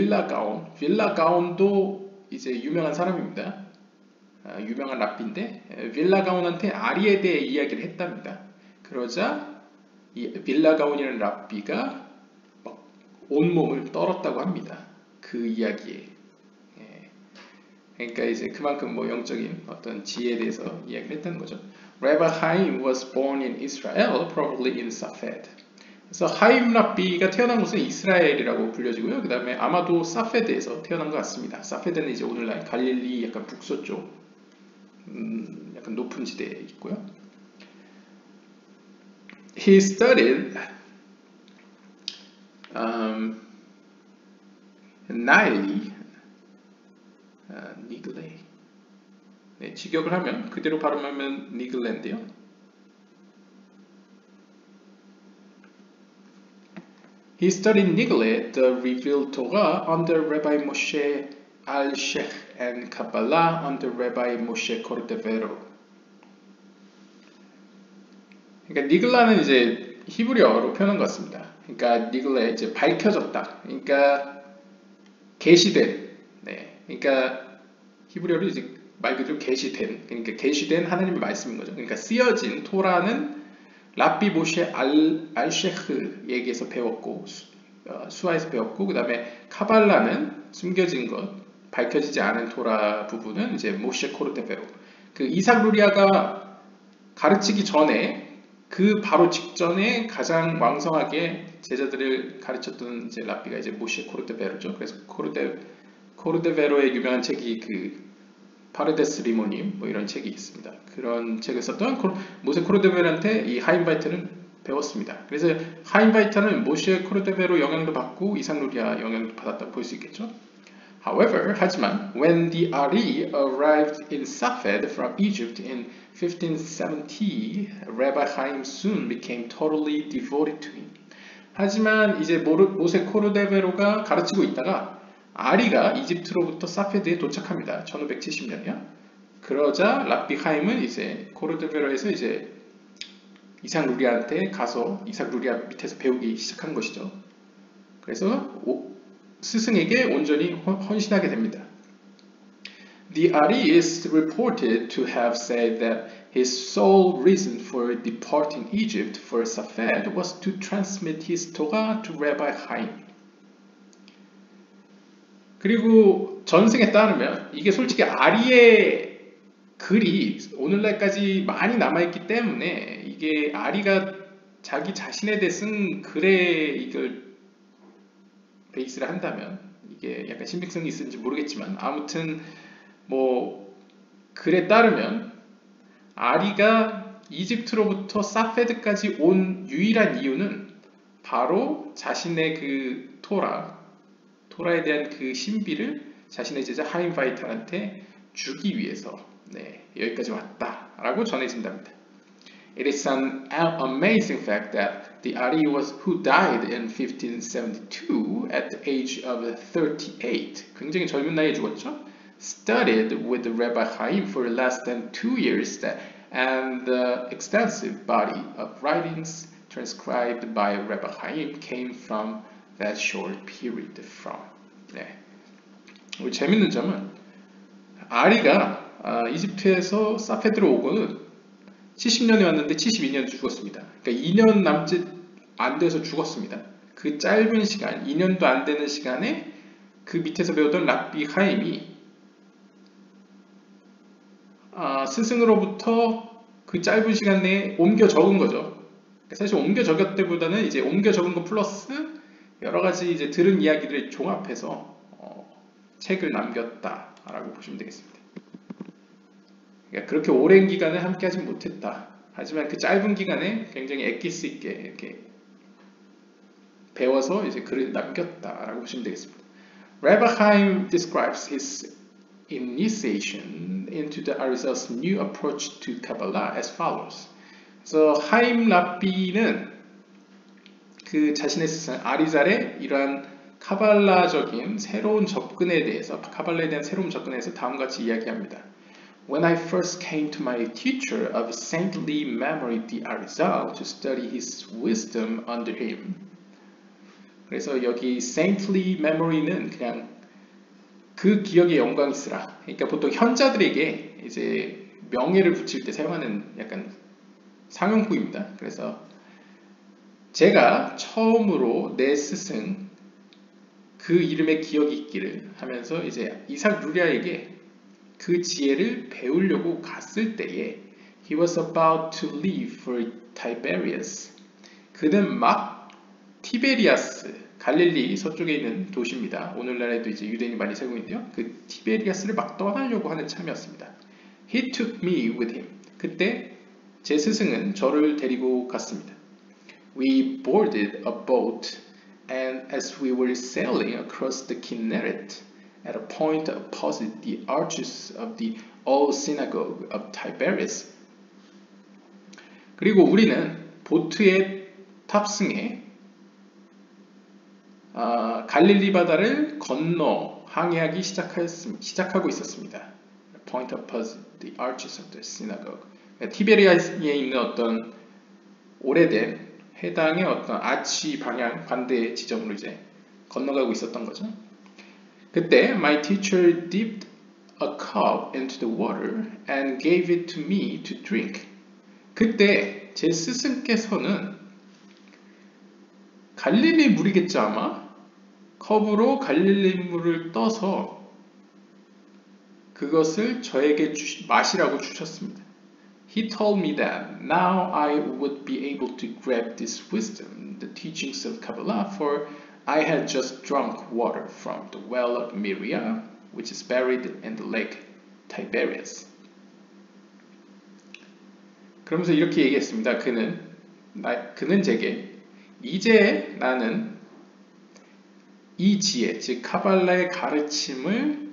빌라가온도 이제 유명한 사람입니다. 유명한 랍비인데 빌라가온한테 아리에 대해 이야기를 했답니다. 그러자 이 빌라가온이라는 랍비가 온몸을 떨었다고 합니다. 그 이야기에. 그러니까 이제 그만큼 뭐 영적인 어떤 지혜에 대해서 이야기를 했다는 거죠. Rabbi Haim was born in Israel, probably in Safed. 그래서 하임 랍비가 태어난 곳은 이스라엘이라고 불려지고요. 그 다음에 아마도 사페드에서 태어난 것 같습니다. 사페드는 이제 오늘날 갈릴리 약간 북서쪽, 약간 높은 지대에 있고요. He studied Nightly, Nigle. 네, 직역을 하면 그대로 발음하면 니글랜드요. He studied Nigle, the revealed Torah, under Rabbi Moshe al-Sheikh and Kabbalah under Rabbi Moshe Cordovero. 그러니까 니글라는 이제 히브리어로 표현한 것 같습니다. 그러니까 니글레 이제 밝혀졌다. 그러니까 계시된. 네. 그러니까 히브리어로 이제 말 그대로 계시된. 그러니까 계시된 하나님의 말씀인 거죠. 그러니까 쓰여진 토라는 랍비 모셰 알쉐흐에게서 배웠고 수하에서 배웠고 그 다음에 카발라는 숨겨진 것 밝혀지지 않은 토라 부분은 이제 모셰 코르데베로 그 이삭 루리아가 가르치기 전에 그 바로 직전에 가장 왕성하게 제자들을 가르쳤던 이제 랍비가 이제 모셰 코르데베로죠. 그래서 코르데베로의 유명한 책이 그 파르데스 리모님 뭐 이런 책이 있습니다. 그런 책을 썼던 모세 코르데베로한테 이 하임바이트는 배웠습니다. 그래서 하임바이트는 모셰 코르데베로 영향도 받고 이삭 루리아 영향도 받았다고 볼 수 있겠죠. However, 하지만 when the Ari arrived in Safed from Egypt in 1570, Rabbi Chaim soon became totally devoted to him. 하지만 이제 모세 코르데베로가 가르치고 있다가 아리가 이집트로부터 사페드에 도착합니다. 1570년이요. 그러자 랍비 하임은 이제 코르데베로에서 이제 이삭 루리아한테 가서 이삭 루리아 밑에서 배우기 시작한 것이죠. 그래서 스승에게 온전히 헌신하게 됩니다. The Ari is reported to have said that his sole reason for departing Egypt for Safed was to transmit his Torah to Rabbi Chaim. 그리고 전승에 따르면 이게 솔직히 아리의 글이 오늘날까지 많이 남아있기 때문에 이게 아리가 자기 자신에 대해 쓴 글에 이걸 베이스를 한다면 이게 약간 신빙성이 있을지 모르겠지만 아무튼 뭐 글에 따르면 아리가 이집트로부터 사페드까지 온 유일한 이유는 바로 자신의 그 토라에 대한 그 신비를 자신의 제자 하임바이탈한테 주기 위해서 여기까지 왔다라고 전해진답니다. It is an amazing fact that the Ari who died in 1572 at the age of 38, 굉장히 젊은 나이에 죽었죠. Studied with Rabbi Chaim for less than 2 years and the extensive body of writings transcribed by Rabbi Chaim came from that short period from. 재밌는 점은 아리가 이집트에서 사페드로 오고는 70년에 왔는데 72년에 죽었습니다. 그러니까 2년 남짓 안 돼서 죽었습니다. 그 짧은 시간, 2년도 안 되는 시간에 그 밑에서 배우던 랍비 하임이 스승으로부터 그 짧은 시간 내에 옮겨 적은 거죠. 사실 옮겨 적였다기보다는 이제 옮겨 적은 거 플러스 여러 가지 이제 들은 이야기들을 종합해서 책을 남겼다라고 보시면 되겠습니다. 그러니까 그렇게 오랜 기간을 함께하지 못했다. 하지만 그 짧은 기간에 굉장히 엑기스 있게 이렇게 배워서 이제 글을 남겼다라고 보시면 되겠습니다. Rabbi Chaim describes his initiation into the Arizal's new approach to Kabbalah as follows. 그래서 하임 랍비는 그 자신의 스승 아리잘의 이러한 카발라적인 새로운 접근에 대해서 카발라에 대한 새로운 접근에 대해서 다음과 같이 이야기합니다. When I first came to my teacher of saintly memory, the Arizal, to study his wisdom under him. 그래서 여기 saintly memory는 그냥 그 기억에 영광 있으라. 그러니까 보통 현자들에게 이제 명예를 붙일 때 사용하는 약간 상용구입니다. 그래서 제가 처음으로 내 스승 그 이름의 기억이 있기를 하면서 이제 이삭 루리아에게 그 지혜를 배우려고 갔을 때에 He was about to leave for Tiberias. 그는 막 티베리아스, 갈릴리 서쪽에 있는 도시입니다. 오늘날에도 이제 유대인이 많이 살고 있는데요. 그 티베리아스를 막 떠나려고 하는 참이었습니다. He took me with him. 그때 제 스승은 저를 데리고 갔습니다. We boarded a boat and as we were sailing across the Kinneret at a point opposite the arches of the old synagogue of Tiberias. 그리고 우리는 보트에 탑승해 갈릴리 바다를 건너 항해하기 시작하고 있었습니다. Point opposite the arches of the synagogue. 티베리아에 있는 어떤 오래된 해당의 어떤 아치 방향 반대 지점으로 이제 건너가고 있었던 거죠. 그때 my teacher dipped a cup into the water and gave it to me to drink. 그때 제 스승께서는 갈릴리 물이겠죠 아마? 컵으로 갈릴리 물을 떠서 그것을 저에게 마시라고 주셨습니다. He told me that now I would be able to grab this wisdom, the teachings of Kabbalah, for I had just drunk water from the well of Miriam, which is buried in the lake Tiberias. 그러면서 이렇게 얘기했습니다. 그는 제게 이제 나는 이 지혜, 즉 카발라의 가르침을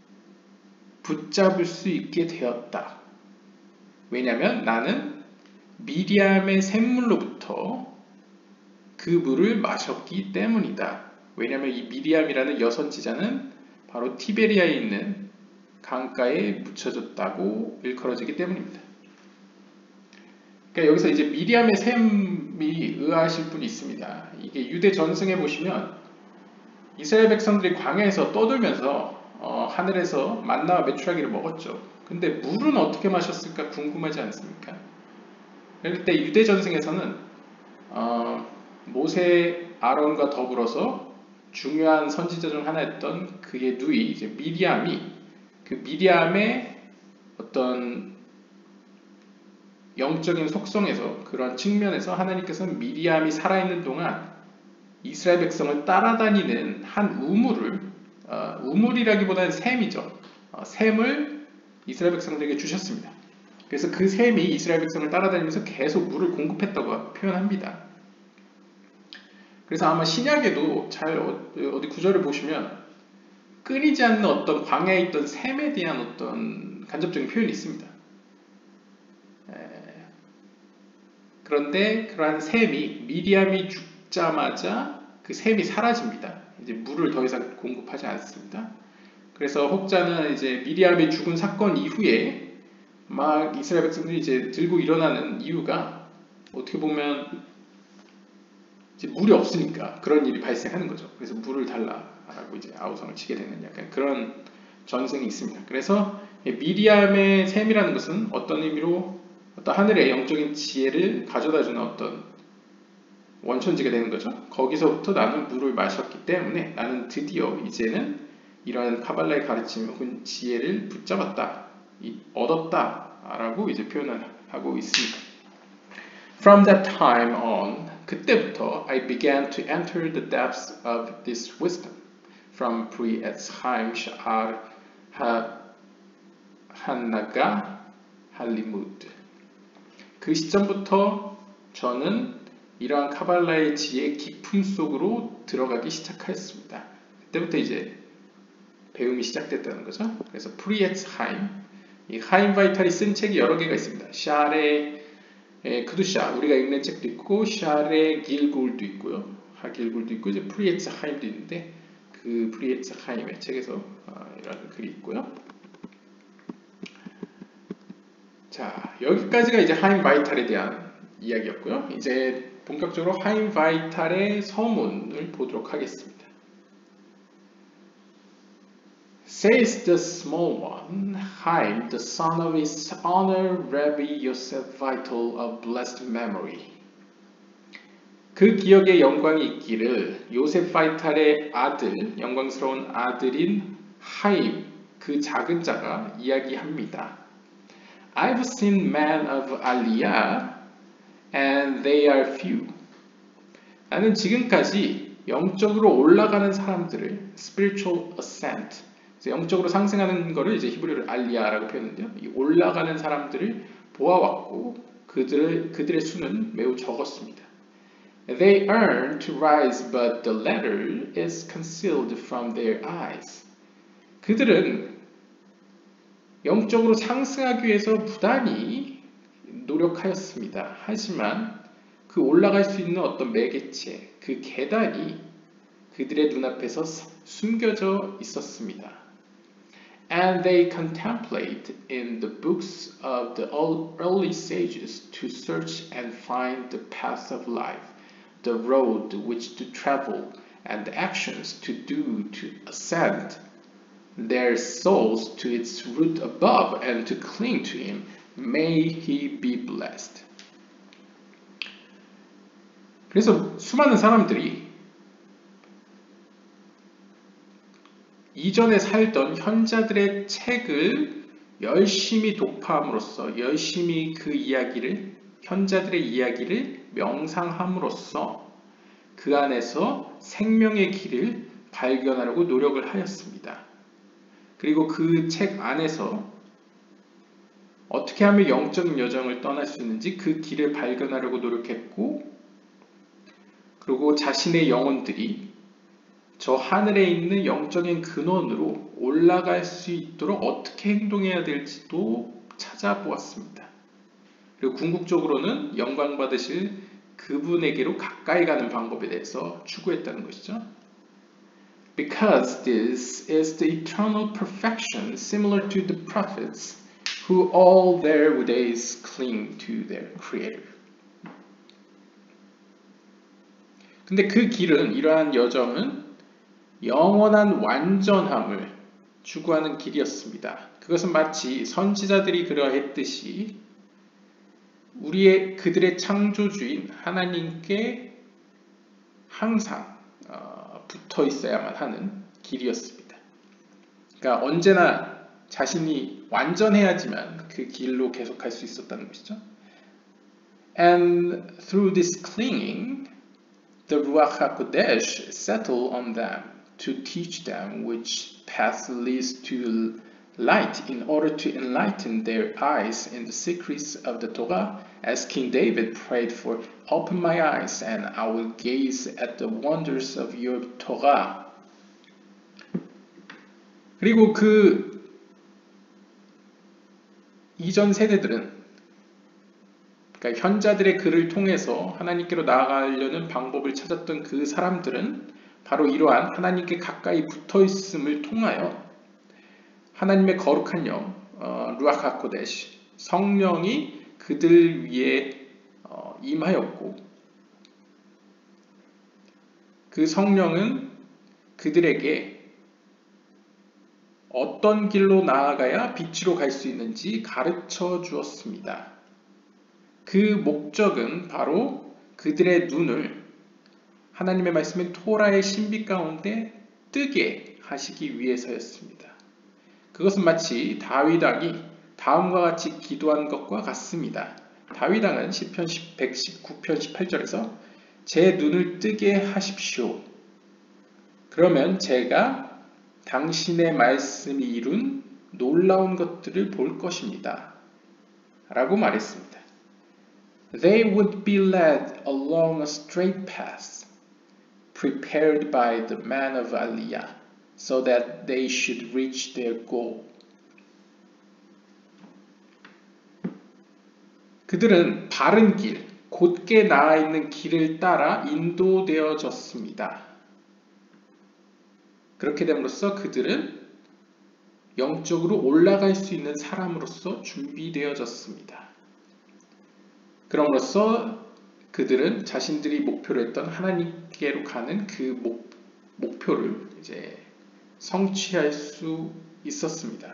붙잡을 수 있게 되었다. 왜냐하면 나는 미리암의 샘물로부터 그 물을 마셨기 때문이다. 왜냐하면 이 미리암이라는 여선지자는 바로 티베리아에 있는 강가에 묻혀졌다고 일컬어지기 때문입니다. 그러니까 여기서 이제 미리암의 샘이 의아하실 분이 있습니다. 이게 유대 전승에 보시면 이스라엘 백성들이 광야에서 떠돌면서 하늘에서 만나와 메추라기를 먹었죠. 근데 물은 어떻게 마셨을까 궁금하지 않습니까? 그럴 때 유대 전승에서는 모세 아론과 더불어서 중요한 선지자 중 하나였던 그의 누이 이제 미리암이 그 미리암의 어떤 영적인 속성에서 그런 측면에서 하나님께서는 미리암이 살아있는 동안 이스라엘 백성을 따라다니는 한 우물이라기보다는 샘이죠. 샘을 이스라엘 백성들에게 주셨습니다. 그래서 그 샘이 이스라엘 백성을 따라다니면서 계속 물을 공급했다고 표현합니다. 그래서 아마 신약에도 잘 어디 구절을 보시면 끊이지 않는 어떤 광야에 있던 샘에 대한 어떤 간접적인 표현이 있습니다. 그런데 그러한 샘이 미리암이 죽자마자 그 샘이 사라집니다. 이제 물을 더 이상 공급하지 않습니다. 그래서 혹자는 이제 미리암이 죽은 사건 이후에 막 이스라엘 백성들이 이제 들고 일어나는 이유가 어떻게 보면 이제 물이 없으니까 그런 일이 발생하는 거죠. 그래서 물을 달라라고 이제 아우성을 치게 되는 약간 그런 전승이 있습니다. 그래서 미리암의 샘이라는 것은 어떤 의미로 어떤 하늘의 영적인 지혜를 가져다주는 어떤 원천지가 되는 거죠. 거기서부터 나는 물을 마셨기 때문에 나는 드디어 이제는 이러한 카발라의 가르침 혹은 지혜를 붙잡았다, 얻었다 라고 이제 표현을 하고 있습니다. From that time on, 그때부터 I began to enter the depths of this wisdom from pre-Etzchaim Sha'ar Hanaga Halimud. 그 시점부터 저는 이러한 카발라의 지혜 깊음 속으로 들어가기 시작했습니다. 그때부터 이제 배움이 시작됐다는 거죠. 그래서 프리에츠하임, 이 하임 바이탈이 쓴 책이 여러 개가 있습니다. 샤레 크두샤 우리가 읽는 책도 있고 샤레 길굴도 있고요, 하길굴도 있고 이제 프리에츠하임도 있는데 그 프리에츠하임의 책에서 이런 글이 있고요. 자, 여기까지가 이제 하임 바이탈에 대한 이야기였고요. 이제 본격적으로 하임 바이탈의 서문을 보도록 하겠습니다. Says the small one, Haim, the son of his honor, Rabbi Yosef Vital of blessed memory. 그 기억에 영광이 있기를 요셉 바이탈의 아들, 영광스러운 아들인 하임, 그 작은 자가 이야기합니다. I've seen men of Aliyah, and they are few. 나는 지금까지 영적으로 올라가는 사람들을 spiritual ascent, 영적으로 상승하는 것을 이제 히브리어로 알리야라고 표현하는데요. 이 올라가는 사람들을 보아왔고 그들의 수는 매우 적었습니다. They earn to rise, but the ladder is concealed from their eyes. 그들은 영적으로 상승하기 위해서 부단히 노력하였습니다. 하지만 그 올라갈 수 있는 어떤 매개체, 그 계단이 그들의 눈앞에서 숨겨져 있었습니다. And they contemplate in the books of the early sages to search and find the path of life, the road which to travel, and the actions to do to ascend their souls to its root above and to cling to him. May he be blessed. 그래서 수많은 사람들이 이전에 살던 현자들의 책을 열심히 독파함으로써 열심히 그 이야기를 현자들의 이야기를 명상함으로써 그 안에서 생명의 길을 발견하려고 노력을 하였습니다. 그리고 그 책 안에서 어떻게 하면 영적인 여정을 떠날 수 있는지 그 길을 발견하려고 노력했고, 그리고 자신의 영혼들이 저 하늘에 있는 영적인 근원으로 올라갈 수 있도록 어떻게 행동해야 될지도 찾아보았습니다. 그리고 궁극적으로는 영광 받으실 그분에게로 가까이 가는 방법에 대해서 추구했다는 것이죠. Because this is the eternal perfection similar to the prophets who all their days cling to their Creator. 근데 그 길은, 이러한 여정은 영원한 완전함을 추구하는 길이었습니다. 그것은 마치 선지자들이 그러했듯이 그들의 창조주인 하나님께 항상 붙어 있어야만 하는 길이었습니다. 그러니까 언제나 자신이 완전해야지만 그 길로 계속할 수 있었다는 것이죠. And through this clinging, the Ruach HaKodesh settled on them to teach them which path leads to light in order to enlighten their eyes in the secrets of the Torah, as King David prayed for, open my eyes and I will gaze at the wonders of your Torah. 그리고 그 이전 세대들은, 그러니까 현자들의 글을 통해서 하나님께로 나아가려는 방법을 찾았던 그 사람들은 바로 이러한 하나님께 가까이 붙어 있음을 통하여 하나님의 거룩한 영, 루아흐 하코데시, 성령이 그들 위에 임하였고, 그 성령은 그들에게 어떤 길로 나아가야 빛으로 갈 수 있는지 가르쳐 주었습니다. 그 목적은 바로 그들의 눈을 하나님의 말씀인 토라의 신비 가운데 뜨게 하시기 위해서였습니다. 그것은 마치 다윗 왕이 다음과 같이 기도한 것과 같습니다. 다윗 왕은 시편 119편 18절에서 제 눈을 뜨게 하십시오. 그러면 제가 당신의 말씀이 이룬 놀라운 것들을 볼 것입니다. 라고 말했습니다. They would be led along a straight path, prepared by the man of Aliyah, so that they should reach their goal. 그들은 바른 길, 곧게 나아 있는 길을 따라 인도되어졌습니다. 그렇게 됨으로써 그들은 영적으로 올라갈 수 있는 사람으로서 준비되어졌습니다. 그럼으로써 그들은 자신들이 목표로 했던 하나님께로 가는 그 목표를 이제 성취할 수 있었습니다.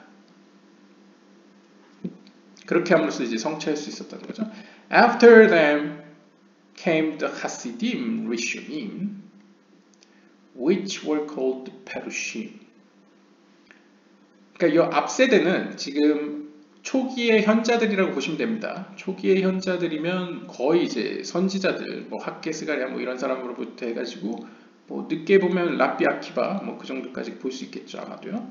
그렇게 함으로써 이제 성취할 수 있었다는 거죠. After them came the Hasidim Rishonim, which were called Perushim. 그러니까 이 앞세대는 지금 초기의 현자들이라고 보시면 됩니다. 초기의 현자들이면 거의 이제 선지자들, 뭐 학개스가랴 뭐 이런 사람으로부터 해가지고 뭐 늦게 보면 랍비 아키바 뭐 그 정도까지 볼 수 있겠죠, 아마도요.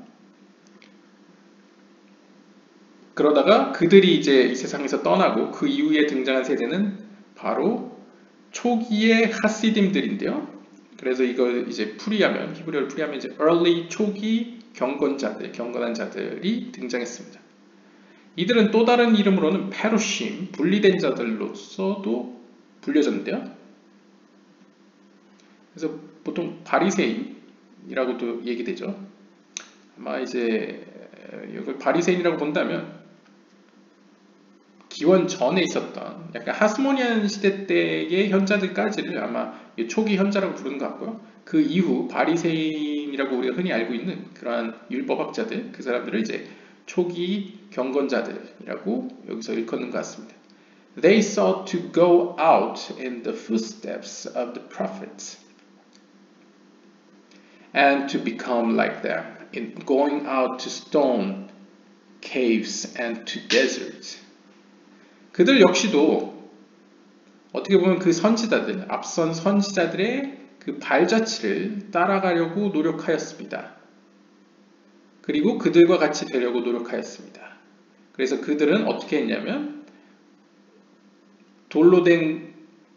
그러다가 그들이 이제 이 세상에서 떠나고 그 이후에 등장한 세대는 바로 초기의 하시딤들인데요. 그래서 이거 이제 풀이하면, 히브리어를 풀이하면 이제 early 초기 경건자들, 경건한 자들이 등장했습니다. 이들은 또 다른 이름으로는 페루심, 분리된 자들로서도 불려졌는데요. 그래서 보통 바리새인이라고도 얘기되죠. 아마 이제 이걸 바리새인이라고 본다면 기원 전에 있었던 약간 하스모니안 시대 때의 현자들까지를 아마 초기 현자라고 부르는 것 같고요. 그 이후 바리새인이라고 우리가 흔히 알고 있는 그러한 율법학자들, 그 사람들을 이제 초기 경건자들이라고 여기서 일컫는 것 같습니다. They sought to go out in the footsteps of the prophets and to become like them in going out to stone caves and to deserts. 그들 역시도 어떻게 보면 그 선지자들, 앞선 선지자들의 그 발자취를 따라가려고 노력하였습니다. 그리고 그들과 같이 되려고 노력하였습니다. 그래서 그들은 어떻게 했냐면 돌로 된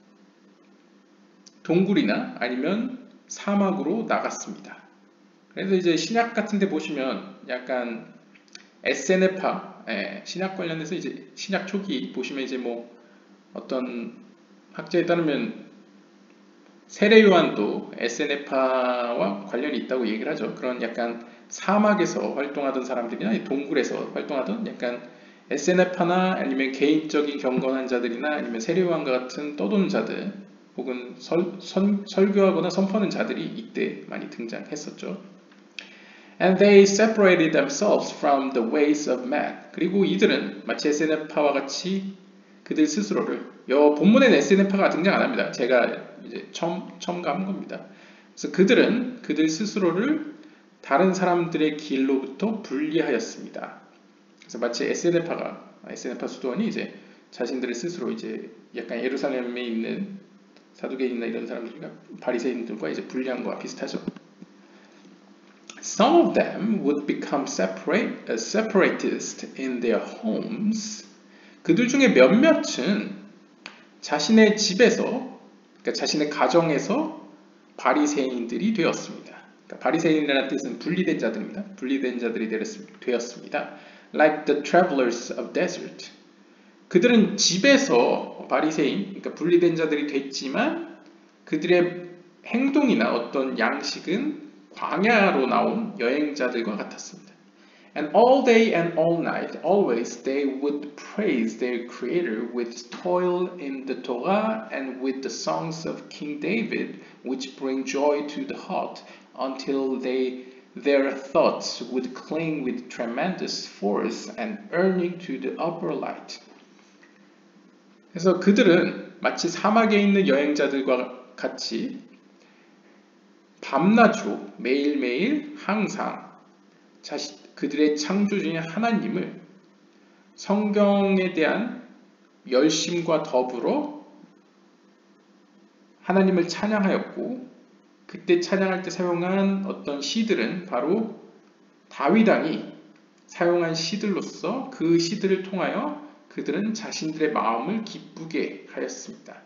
동굴이나 아니면 사막으로 나갔습니다. 그래서 이제 신약 같은 데 보시면 약간 SNF파, 신약 관련해서 이제 신약 초기 보시면 이제 뭐 어떤 학자에 따르면 세례 요한도 SNF파와 관련이 있다고 얘기를 하죠. 그런 약간 사막에서 활동하던 사람들이나 동굴에서 활동하던 약간 SNF파나 아니면 개인적인 경건한 자들이나 아니면 세례 요한과 같은 떠도는 자들 혹은 설교하거나 선포하는 자들이 이때 많이 등장했었죠. And they separated themselves from the ways of man. 그리고 이들은 마치 SNF파와 같이 그들 스스로를, 본문엔 SNF파가 등장 안 합니다. 제가 이제 첨가한 겁니다. 그래서 그들은 그들 스스로를 다른 사람들의 길로부터 분리하였습니다. 그래서 마치 SNF파 수도원이 이제 자신들을 스스로 이제 약간 예루살렘에 있는 사두개인이나 이런 사람들과 바리새인들과 이제 분리한 거와 비슷하죠. Some of them would become separatist in their homes. 그들 중에 몇몇은 자신의 집에서, 그러니까 자신의 가정에서 바리새인들이 되었습니다. 그러니까 바리새인이라는 뜻은 분리된 자들입니다. 분리된 자들이 되었습니다. Like the travelers of desert. 그들은 집에서 바리새인, 그러니까 분리된 자들이 됐지만 그들의 행동이나 어떤 양식은 광야로 나온 여행자들과 같았습니다. And all day and all night, always they would praise their Creator with toil in the Torah and with the songs of King David, which bring joy to the heart, until their thoughts would cling with tremendous force and yearning to the upper light. 그래서 그들은 마치 사막에 있는 여행자들과 같이 밤낮으로 매일매일 항상 그들의 창조주인 하나님을 성경에 대한 열심과 더불어 하나님을 찬양하였고, 그때 찬양할 때 사용한 어떤 시들은 바로 다윗 왕이 사용한 시들로서 그 시들을 통하여 그들은 자신들의 마음을 기쁘게 하였습니다.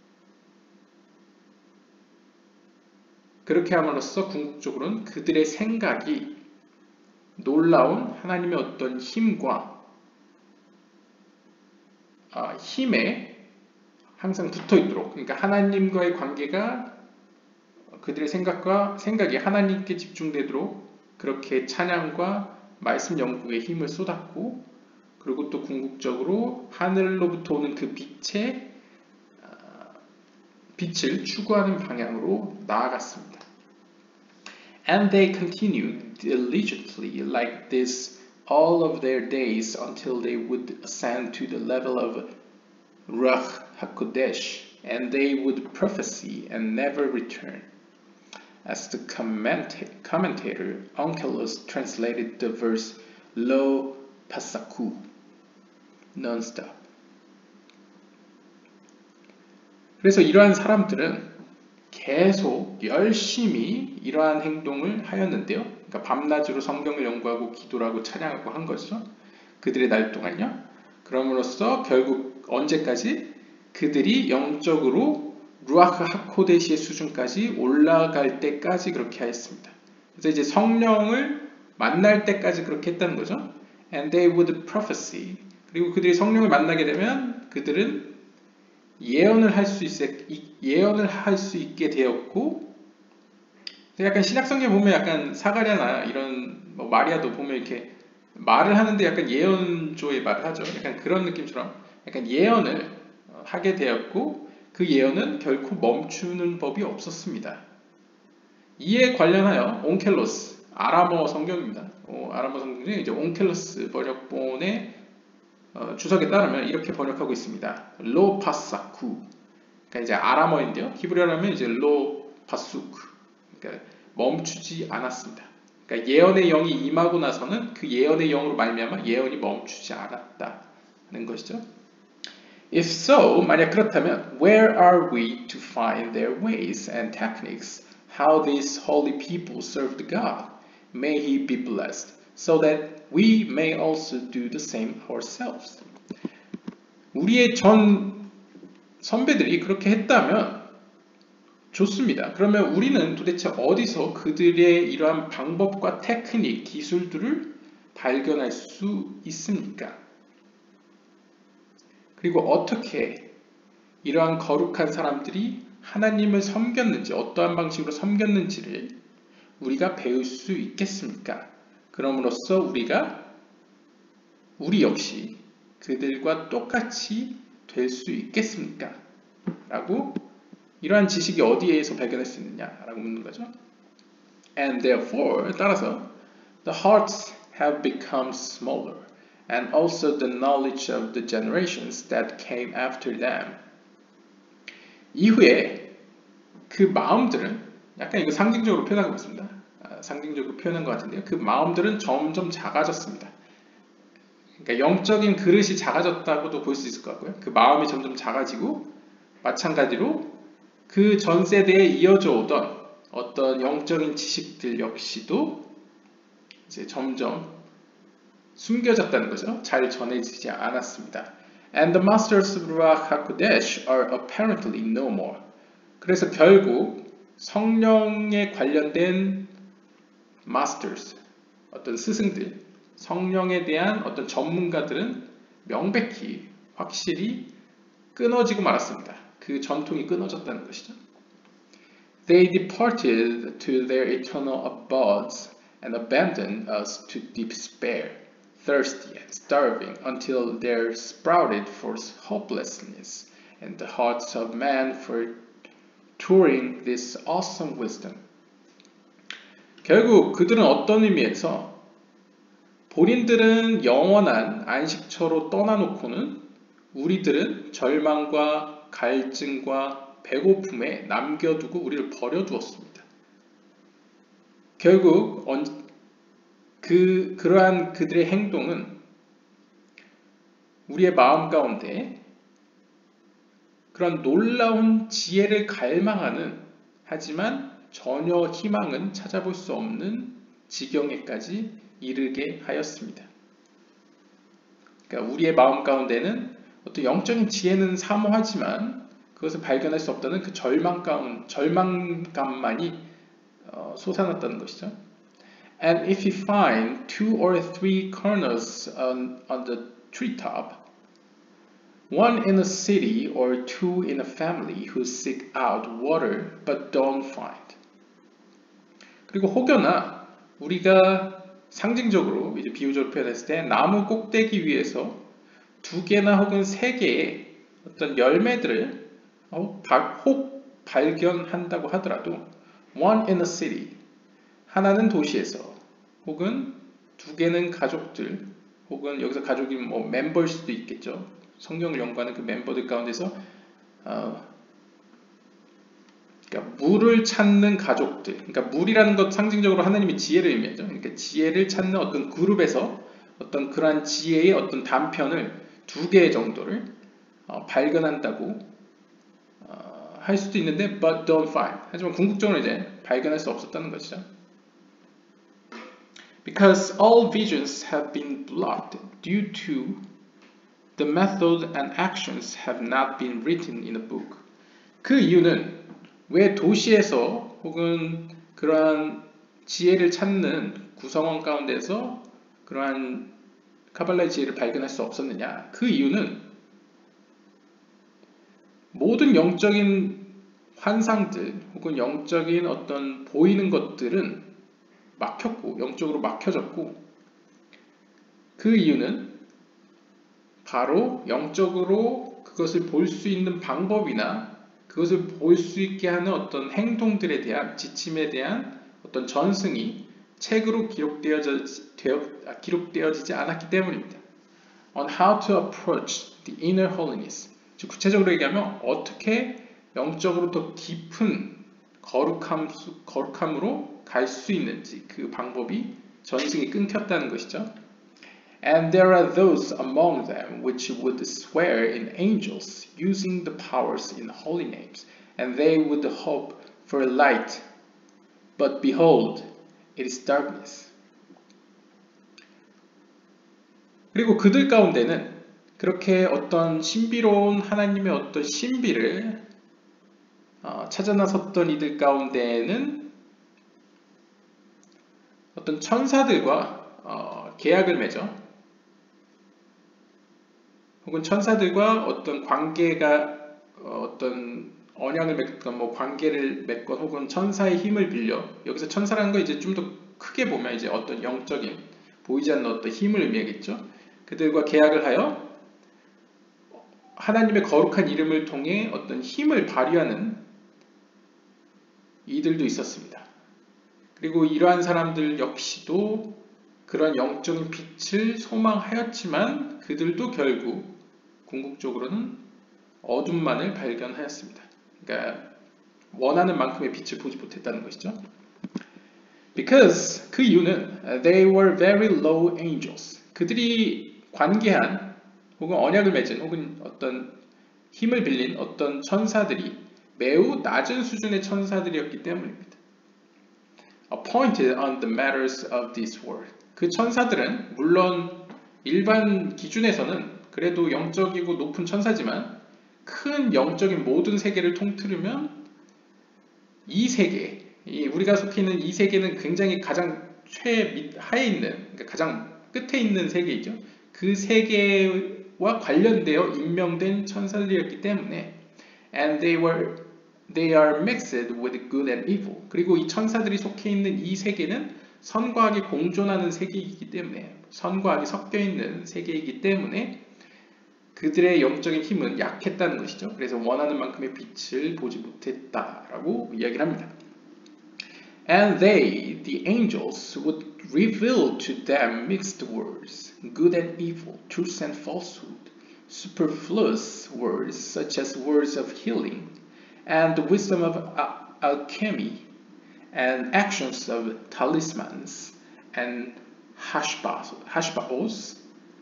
그렇게 함으로써 궁극적으로는 그들의 생각이 놀라운 하나님의 어떤 힘에 항상 붙어 있도록, 그러니까 하나님과의 관계가 그들의 생각이 하나님께 집중되도록 그렇게 찬양과 말씀 연구에 힘을 쏟았고, 그리고 또 궁극적으로 하늘로부터 오는 그 빛을 추구하는 방향으로 나아갔습니다. And they continued diligently like this all of their days until they would ascend to the level of Ruach HaKodesh, and they would prophesy and never return. As the commentator Onkelos translated the verse Lo Pasaku, non-stop. 그래서 이러한 사람들은 계속 열심히 이러한 행동을 하였는데요. 그러니까 밤낮으로 성경을 연구하고 기도를 하고 찬양하고 한 것이죠. 그들의 날 동안요. 그럼으로써 결국 언제까지 그들이 영적으로 루아흐 하코데시의 수준까지 올라갈 때까지 그렇게 하였습니다. 그래서 이제 성령을 만날 때까지 그렇게 했다는 거죠. And they would prophesy. 그리고 그들이 성령을 만나게 되면 그들은 예언을 할 수 있게 되었고, 약간 신약성경 보면 약간 사가랴나 이런 뭐 마리아도 보면 이렇게 말을 하는데 약간 예언조의 말을 하죠. 약간 그런 느낌처럼 약간 예언을 하게 되었고, 그 예언은 결코 멈추는 법이 없었습니다. 이에 관련하여 온켈로스, 아람어 성경입니다. 아람어 성경 중에 이제 온켈로스 번역본의 주석에 따르면 이렇게 번역하고 있습니다. 로 파사쿠. 그러니까 이제 아람어인데요. 히브리어로 하면 이제 로 파수쿠. 그러니까 멈추지 않았습니다. 그러니까 예언의 영이 임하고 나서는 그 예언의 영으로 말미암아 예언이 멈추지 않았다는 것이죠. If so, 만약 그렇다면 where are we to find their ways and techniques, how these holy people served God? May He be blessed, so that we may also do the same ourselves. 우리의 전 선배들이 그렇게 했다면 좋습니다. 그러면 우리는 도대체 어디서 그들의 이러한 방법과 테크닉, 기술들을 발견할 수 있습니까? 그리고 어떻게 이러한 거룩한 사람들이 하나님을 섬겼는지, 어떠한 방식으로 섬겼는지를 우리가 배울 수 있겠습니까? 그럼으로써 우리 역시 그들과 똑같이 될 수 있겠습니까? 라고 이러한 지식이 어디에서 발견할 수 있느냐라고 묻는 거죠. And therefore, 따라서 the hearts have become smaller, and also the knowledge of the generations that came after them. 이후에 그 마음들은, 약간 이거 상징적으로 표현하고 있습니다. 상징적으로 표현한 것 같은데요. 그 마음들은 점점 작아졌습니다. 그러니까 영적인 그릇이 작아졌다고도 볼 수 있을 것 같고요. 그 마음이 점점 작아지고, 마찬가지로 그 전 세대에 이어져 오던 어떤 영적인 지식들 역시도 이제 점점 숨겨졌다는 거죠. 잘 전해지지 않았습니다. And the masters of Ruach HaKodesh are apparently no more. 그래서 결국 성령에 관련된 masters, 어떤 스승들, 성령에 대한 어떤 전문가들은 명백히 확실히 끊어지고 말았습니다. 그 전통이 끊어졌다는 것이죠. They departed to their eternal abodes and abandoned us to despair, thirsty and starving until there sprouted forth hopelessness in the hearts of man for touring this awesome wisdom. 결국 그들은 어떤 의미에서 본인들은 영원한 안식처로 떠나놓고는 우리들은 절망과 갈증과 배고픔에 남겨두고 우리를 버려두었습니다. 결국 그러한 그들의 행동은 우리의 마음 가운데 그런 놀라운 지혜를 갈망하는, 하지만 전혀 희망은 찾아볼 수 없는 지경에까지 이르게 하였습니다. 그러니까 우리의 마음 가운데는 어떤 영적인 지혜는 사모하지만 그것을 발견할 수 없다는 그 절망감만이 솟아났다는 것이죠. And if you find 2 or 3 kernels on the treetop, 1 in a city or 2 in a family who seek out water but don't find. 그리고 혹여나 우리가 상징적으로 이제 비유적으로 표현했을 때 나무 꼭대기 위에서 2개나 혹은 3개의 어떤 열매들을 혹 발견한다고 하더라도 one in a city, 하나는 도시에서, 혹은 2개는 가족들, 혹은 여기서 가족이 뭐 멤버일 수도 있겠죠. 성경을 연구하는 그 멤버들 가운데서 그러니까 물을 찾는 가족들, 그러니까 물이라는 것 상징적으로 하나님의 지혜를 의미하죠. 그러니까 지혜를 찾는 어떤 그룹에서 어떤 그러한 지혜의 어떤 단편을 2개 정도를 발견한다고 할 수도 있는데 but don't find. 하지만 궁극적으로 이제 발견할 수 없었다는 것이죠. Because all visions have been blocked due to the method and actions have not been written in a book. 그 이유는 왜 도시에서 혹은 그러한 지혜를 찾는 구성원 가운데서 그러한 카발라의 지혜를 발견할 수 없었느냐? 그 이유는 모든 영적인 환상들 혹은 영적인 어떤 보이는 것들은 막혔고 영적으로 막혀졌고, 그 이유는 바로 영적으로 그것을 볼 수 있는 방법이나 그것을 볼 수 있게 하는 어떤 행동들에 대한 지침에 대한 어떤 전승이 책으로 기록되어지지 않았기 때문입니다. On how to approach the inner holiness. 즉 구체적으로 얘기하면 어떻게 영적으로 더 깊은 거룩함으로 갈 수 있는지 그 방법이 전승이 끊겼다는 것이죠. And there are those among them which would swear in angels, using the powers in holy names, and they would hope for light. But behold, it is darkness. 그리고 그들 가운데는 그렇게 어떤 신비로운 하나님의 어떤 신비를 찾아 나섰던 이들 가운데에는 어떤 천사들과 계약을 맺어 혹은 천사들과 어떤 관계가 어떤 언약을 맺건 뭐 관계를 맺건 혹은 천사의 힘을 빌려, 여기서 천사라는 거 이제 좀 더 크게 보면 이제 어떤 영적인 보이지 않는 어떤 힘을 의미하겠죠. 그들과 계약을 하여 하나님의 거룩한 이름을 통해 어떤 힘을 발휘하는 이들도 있었습니다. 그리고 이러한 사람들 역시도 그런 영적인 빛을 소망하였지만 그들도 결국 궁극적으로는 어둠만을 발견하였습니다. 그러니까 원하는 만큼의 빛을 보지 못했다는 것이죠. Because 그 이유는 they were very low angels. 그들이 관계한 혹은 언약을 맺은 혹은 어떤 힘을 빌린 어떤 천사들이 매우 낮은 수준의 천사들이었기 때문입니다. Appointed on the matters of this world. 그 천사들은 물론 일반 기준에서는 그래도 영적이고 높은 천사지만 큰 영적인 모든 세계를 통틀으면 이 세계, 우리가 속해 있는 이 세계는 굉장히 가장 하에 있는, 그러니까 가장 끝에 있는 세계이죠. 그 세계와 관련되어 임명된 천사들이었기 때문에 and they are mixed with good and evil. 그리고 이 천사들이 속해 있는 이 세계는 선과 악이 공존하는 세계이기 때문에, 선과 악이 섞여 있는 세계이기 때문에 그들의 영적인 힘은 약했다는 것이죠. 그래서 원하는 만큼의 빛을 보지 못했다라고 이야기를 합니다. And they, the angels, would reveal to them mixed words, good and evil, truth and falsehood, superfluous words such as words of healing, and the wisdom of alchemy, and actions of talismans, and hashbaos.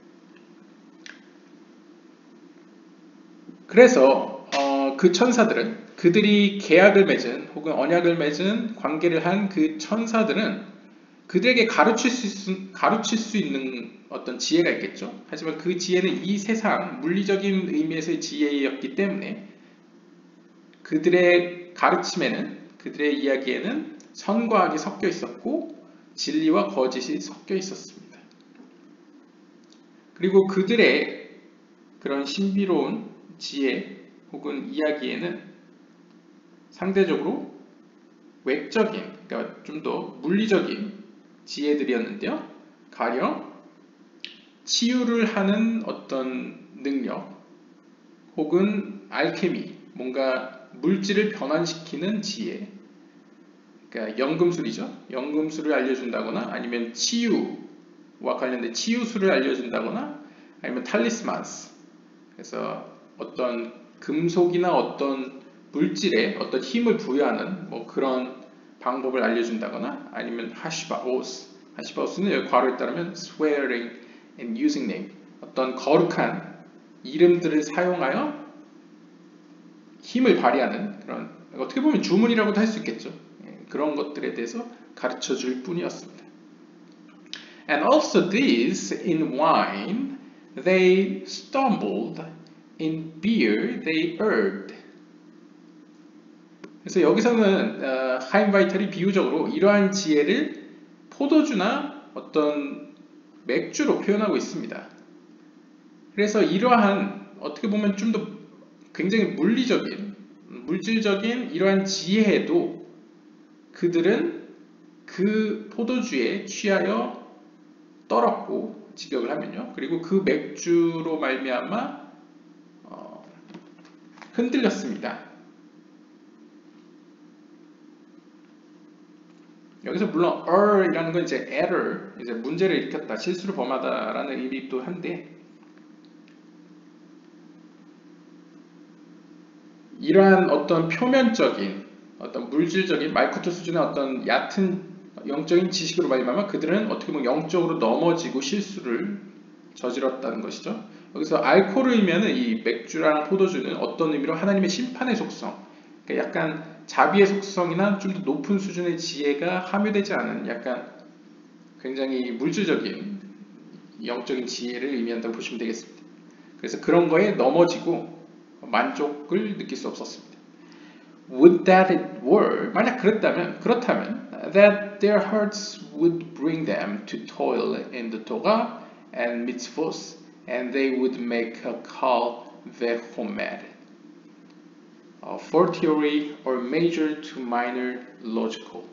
그래서 그 천사들은, 그들이 계약을 맺은 혹은 언약을 맺은 관계를 한 그 천사들은 그들에게 가르칠 수 있는 어떤 지혜가 있겠죠. 하지만 그 지혜는 이 세상 물리적인 의미에서의 지혜였기 때문에 그들의 가르침에는, 그들의 이야기에는 선과 악이 섞여 있었고 진리와 거짓이 섞여 있었습니다. 그리고 그들의 그런 신비로운 지혜 혹은 이야기에는 상대적으로 외적인, 그러니까 좀 더 물리적인 지혜들이었는데요. 가령 치유를 하는 어떤 능력 혹은 알케미, 뭔가 물질을 변환시키는 지혜, 그러니까 연금술이죠. 연금술을 알려준다거나 아니면 치유와 관련된 치유술을 알려준다거나 아니면 탈리스만스, 그래서 어떤 금속이나 어떤 물질에 어떤 힘을 부여하는 뭐 그런 방법을 알려준다거나 아니면 하시바오스는 여기 괄호에 따르면 swearing and using name, 어떤 거룩한 이름들을 사용하여 힘을 발휘하는 그런, 어떻게 보면 주문이라고도 할 수 있겠죠. 그런 것들에 대해서 가르쳐 줄 뿐이었습니다. And also these in wine they stumbled, in beer they erred. 그래서 여기서는 하임바이탈이 비유적으로 이러한 지혜를 포도주나 어떤 맥주로 표현하고 있습니다. 그래서 이러한 어떻게 보면 좀 더 굉장히 물질적인 이러한 지혜도 그들은 그 포도주에 취하여 떨었고 직역을 하면요. 그리고 그 맥주로 말미암아 흔들렸습니다. 여기서 물론 이라는 건 이제 error, 이제 문제를 일으켰다, 실수를 범하다라는 의미도 한데 이러한 어떤 표면적인 어떤 물질적인 말쿠토 수준의 어떤 얕은 영적인 지식으로 말미암아 그들은 어떻게 보면 영적으로 넘어지고 실수를 저질렀다는 것이죠. 여기서 알코올을 의미하는 이 맥주랑 포도주는 어떤 의미로 하나님의 심판의 속성, 그러니까 약간 자비의 속성이나 좀 더 높은 수준의 지혜가 함유되지 않은 약간 굉장히 물질적인 영적인 지혜를 의미한다고 보시면 되겠습니다. 그래서 그런 거에 넘어지고 만족을 느낄 수 없었습니다. Would that it were, 만약 그렇다면 that their hearts would bring them to toil in the Torah and mitzvot, and they would make a kal vechomer, for theory or major to minor logical.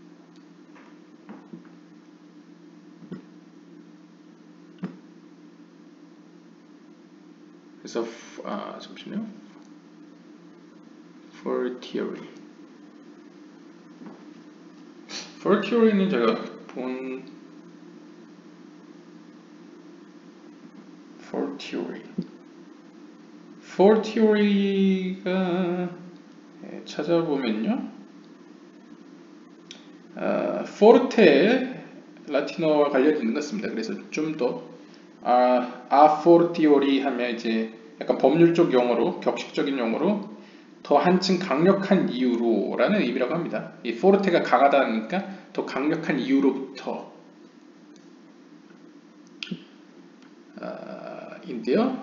그래서 잠시만요. For theory. For theory는 제가 본 For theory. For theory가 찾아보면요. forte 라틴어와 관련이 있는 것 같습니다. 그래서 좀 더 for theory 하면 이제 약간 법률적 용어로, 격식적인 용어로 더 한층 강력한 이유로 라는 의미라고 합니다. 이 forte가 강하다니까 더 강력한 이유로부터 인데요.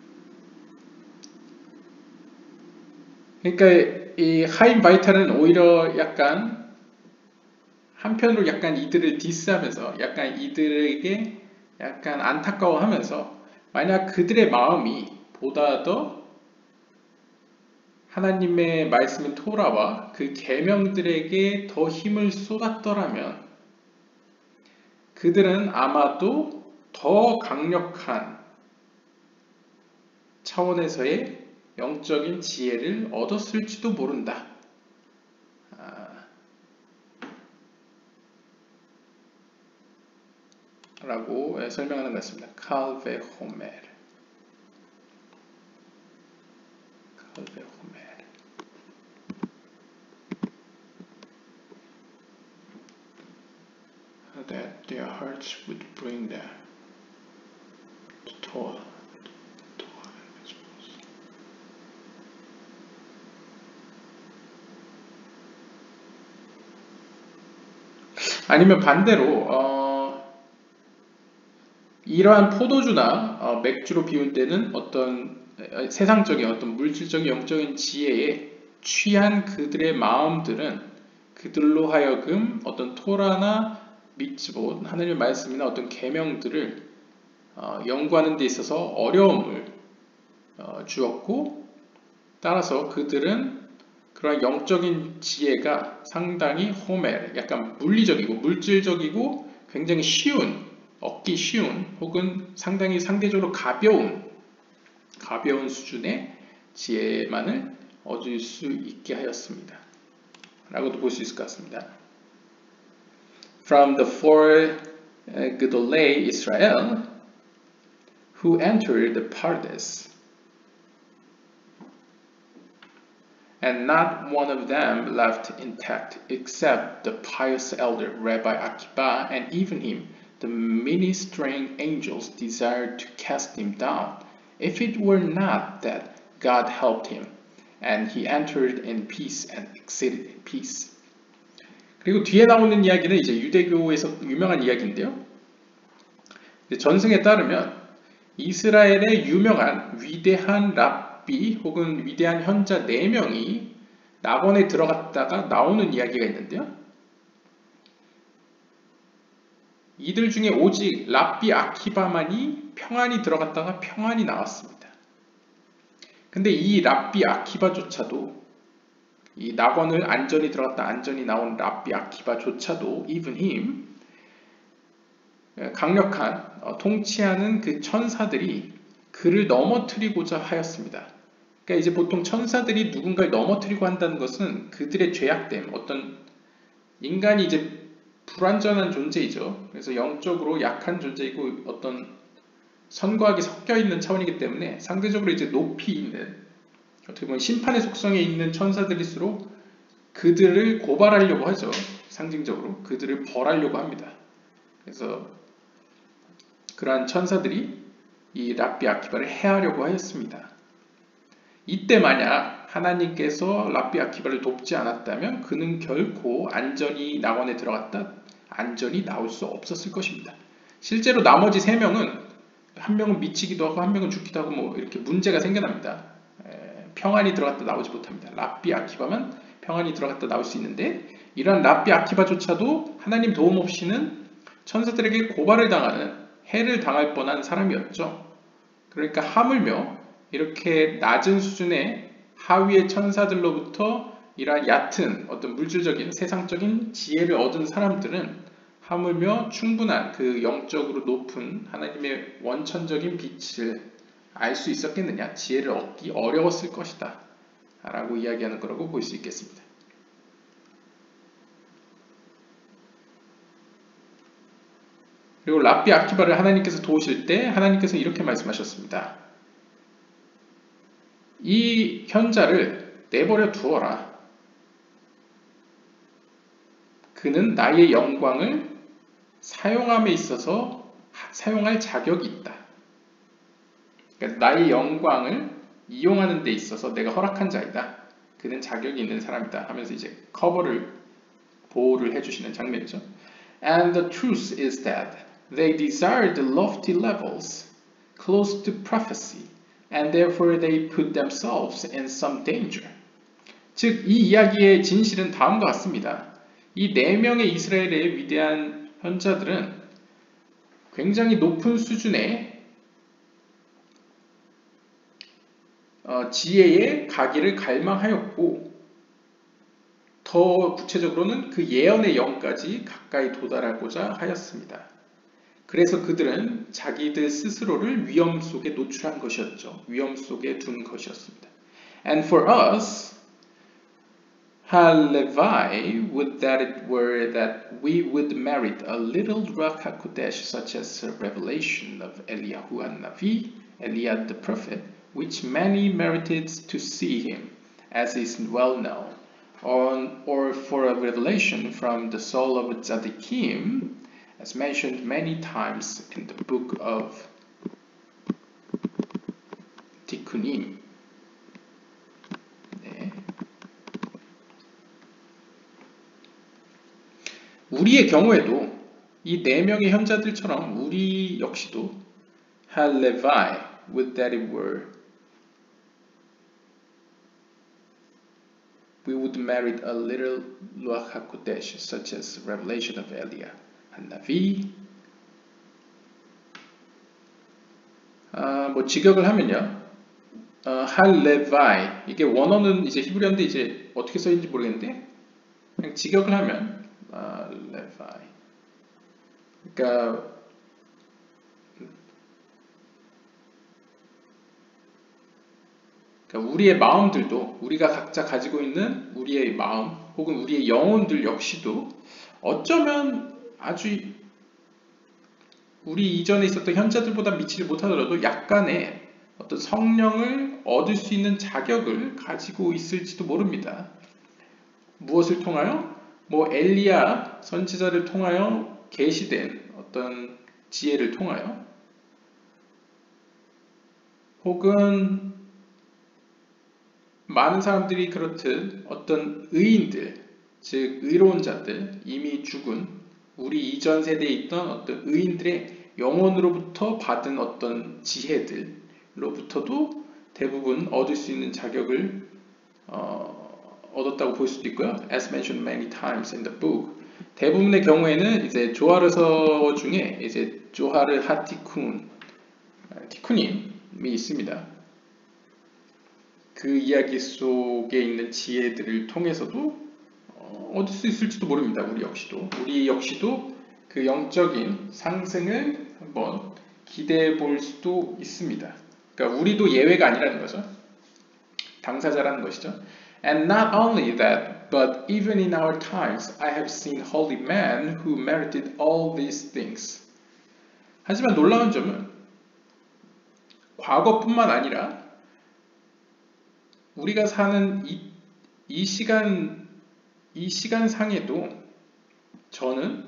그러니까 이 하임바이탈은 오히려 약간 한편으로 약간 이들을 디스하면서 약간 이들에게 약간 안타까워하면서 만약 그들의 마음이 보다 더 하나님의 말씀인 토라와 그 계명들에게 더 힘을 쏟았더라면 그들은 아마도 더 강력한 차원에서의 영적인 지혜를 얻었을지도 모른다. 라고 설명하는 것 같습니다. 칼베호멜. That their hearts would bring them to toil. 아니면 반대로 이러한 포도주나 맥주로 비운 때는 어떤 세상적인 어떤 물질적인 영적인 지혜에 취한 그들의 마음들은 그들로 하여금 어떤 토라나 미tzvot, 하나님의 말씀이나 어떤 계명들을 연구하는 데 있어서 어려움을 주었고 따라서 그들은 그런 영적인 지혜가 상당히 호멜, 약간 물리적이고 물질적이고 굉장히 얻기 쉬운 혹은 상당히 상대적으로 가벼운 수준의 지혜만을 얻을 수 있게 하였습니다. 라고도 볼 수 있을 것 같습니다. From the four Gedolei Israel who entered the Pardes, and not one of them left intact except the pious elder Rabbi Akiba, and even him the ministering angels desired to cast him down, if it were not that God helped him, and he entered in peace and exited in peace. 그리고 뒤에 나오는 이야기는 이제 유대교에서 유명한 이야기인데요. 전승에 따르면 이스라엘의 유명한 위대한 랍비 혹은 위대한 현자 4명이 낙원에 들어갔다가 나오는 이야기가 있는데요. 이들 중에 오직 랍비 아키바만이 평안히 들어갔다가 평안히 나왔습니다. 근데 이 랍비 아키바조차도, 이 낙원을 안전히 들어갔다 안전히 나온 랍비 아키바조차도 even him, 강력한 통치하는 그 천사들이 그를 넘어뜨리고자 하였습니다. 그러니까 이제 보통 천사들이 누군가를 넘어뜨리고 한다는 것은 그들의 죄악됨, 어떤 인간이 이제 불완전한 존재이죠. 그래서 영적으로 약한 존재이고 어떤 선과악이 섞여 있는 차원이기 때문에 상대적으로 이제 높이 있는, 어떻게 보면 심판의 속성에 있는 천사들일수록 그들을 고발하려고 하죠. 상징적으로 그들을 벌하려고 합니다. 그래서 그러한 천사들이 이 랍비 아키바를 해하려고 하였습니다. 이때 만약 하나님께서 랍비 아키바를 돕지 않았다면 그는 결코 안전히 낙원에 들어갔다 안전히 나올 수 없었을 것입니다. 실제로 나머지 3명은, 한 명은 미치기도 하고 한 명은 죽기도 하고 뭐 이렇게 문제가 생겨납니다. 평안히 들어갔다 나오지 못합니다. 랍비 아키바만 평안히 들어갔다 나올 수 있는데, 이러한 랍비 아키바조차도 하나님 도움 없이는 천사들에게 고발을 당하는, 해를 당할 뻔한 사람이었죠. 그러니까 하물며 이렇게 낮은 수준의 하위의 천사들로부터 이러한 얕은 어떤 물질적인 세상적인 지혜를 얻은 사람들은 하물며 충분한 그 영적으로 높은 하나님의 원천적인 빛을 알 수 있었겠느냐, 지혜를 얻기 어려웠을 것이다 라고 이야기하는 거라고 볼 수 있겠습니다. 그리고 랍비 아키바를 하나님께서 도우실 때 하나님께서 이렇게 말씀하셨습니다. 이 현자를 내버려 두어라. 그는 나의 영광을 사용함에 있어서 사용할 자격이 있다. 그러니까 나의 영광을 이용하는 데 있어서 내가 허락한 자이다. 그는 자격이 있는 사람이다 하면서 이제 보호를 해주시는 장면이죠. And the truth is that they desire the lofty levels close to prophecy, and therefore they put themselves in some danger. 즉, 이 이야기의 진실은 다음과 같습니다. 이 4명의 이스라엘의 위대한 현자들은 굉장히 높은 수준의 지혜에 가기를 갈망하였고, 더 구체적으로는 그 예언의 영까지 가까이 도달하고자 하였습니다. 그래서 그들은 자기들 스스로를 위험 속에 노출한 것이었죠. 위험 속에 둔 것이었습니다. And for us, Halevi, would that it were that we would merit a little Ruach HaKodesh, such as a revelation of Eliyahu an-Navi, Eliad the prophet, which many merited to see him, as is well known, or for a revelation from the soul of Tzaddikim, as mentioned many times in the book of Tikkunim. 네. 우리의 경우에도 이 4명의 현자들처럼 우리 역시도 Halevi, would that it were, we would merit a little Ruach HaKodesh, such as revelation of Eliah an-Navi. 뭐 직역을 하면요, 할레바이, 이게 원어는 이제 히브리어인데 이제 어떻게 써있는지 모르겠는데 그냥 직역을 하면 레바이, 그러니까 우리의 마음들도, 우리가 각자 가지고 있는 우리의 마음 혹은 우리의 영혼들 역시도 어쩌면 아주 우리 이전에 있었던 현자들보다 미치지 못하더라도 약간의 어떤 성령을 얻을 수 있는 자격을 가지고 있을지도 모릅니다. 무엇을 통하여? 뭐 엘리야 선지자를 통하여 계시된 어떤 지혜를 통하여, 혹은 많은 사람들이 그렇듯 어떤 의인들, 즉 의로운 자들, 이미 죽은 우리 이전 세대에 있던 어떤 의인들의 영혼으로부터 받은 어떤 지혜들로부터도 대부분 얻을 수 있는 자격을 얻었다고 볼 수도 있고요. As mentioned many times in the book. 대부분의 경우에는 이제 조하르서 중에 이제 조하르 하티쿤, 티쿠님이 있습니다. 그 이야기 속에 있는 지혜들을 통해서도 얻을 수 있을지도 모릅니다. 우리 역시도 그 영적인 상승을 한번 기대해 볼 수도 있습니다. 그러니까 우리도 예외가 아니라는 거죠. 당사자라는 것이죠. And not only that, but even in our times, I have seen holy men who merited all these things. 하지만 놀라운 점은 과거뿐만 아니라 우리가 사는 이 시간상에도 저는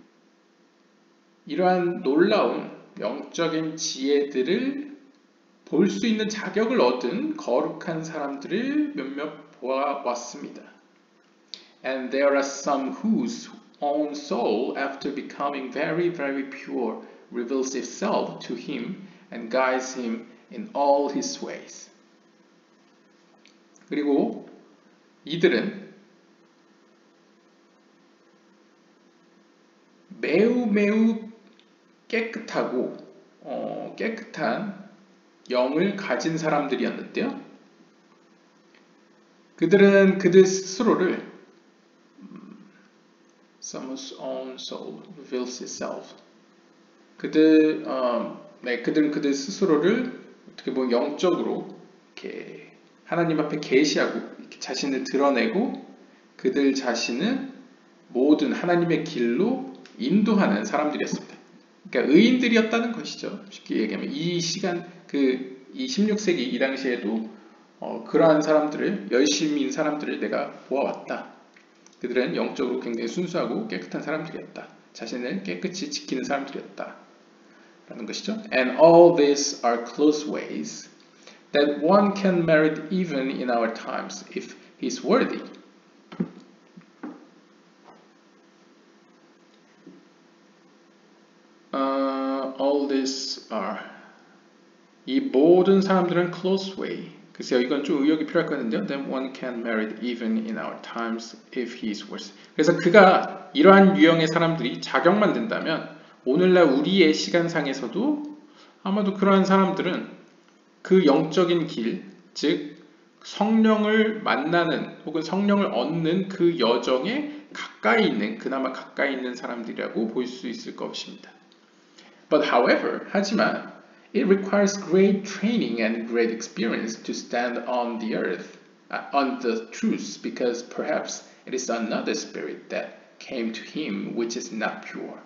이러한 놀라운 영적인 지혜들을 볼 수 있는 자격을 얻은 거룩한 사람들을 몇몇 보아왔습니다. And there are some whose own soul, after becoming very, very pure, reveals itself to him and guides him in all his ways. 그리고 이들은 매우 깨끗하고 깨끗한 영을 가진 사람들이었는데요. 그들은 그들 스스로를 Someone's own soul reveals itself. 그들은 그들 스스로를 어떻게 보면 영적으로 이렇게 하나님 앞에 계시하고 이렇게 자신을 드러내고 그들 자신을 모든 하나님의 길로 인도하는 사람들이었습니다. 그러니까 의인들이었다는 것이죠. 쉽게 얘기하면 이 16세기 이 당시에도 그러한 사람들을 열심인 사람들을 내가 보아왔다. 그들은 영적으로 굉장히 순수하고 깨끗한 사람들이었다. 자신을 깨끗이 지키는 사람들이었다. 라는 것이죠. And all these are close ways that one can merit even in our times if he is worthy. All these are 이 모든 사람들은 close way. 글쎄요, 이건 좀 의역이 필요할 것 같은데요. Then one can merit even in our times if he is worthy. 그래서 그가 이러한 유형의 사람들이 자격만 된다면 오늘날 우리의 시간상에서도 아마도 그러한 사람들은 그 영적인 길, 즉 성령을 만나는 혹은 성령을 얻는 그 여정에 그나마 가까이 있는 사람들이라고 볼 수 있을 것입니다. But however, 하지만 it requires great training and great experience to stand on the earth, on the truth, because perhaps it is another spirit that came to him which is not pure.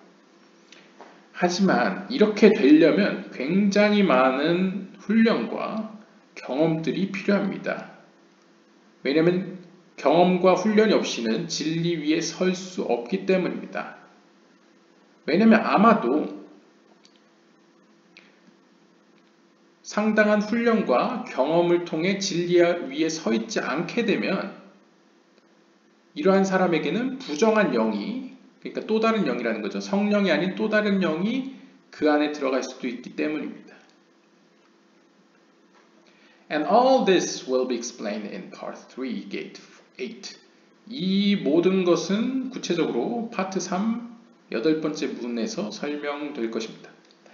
하지만 이렇게 되려면 굉장히 많은 훈련과 경험들이 필요합니다. 왜냐하면 경험과 훈련이 없이는 진리 위에 설 수 없기 때문입니다. 왜냐하면 아마도 상당한 훈련과 경험을 통해 진리 위에 서 있지 않게 되면 이러한 사람에게는 부정한 영이, 그러니까 또 다른 영이라는 거죠. 성령이 아닌 또 다른 영이 그 안에 들어갈 수도 있기 때문입니다. And all this will be explained in part 3, gate 8. 이 모든 것은 구체적으로 파트 3, 8번째 문에서 설명될 것입니다.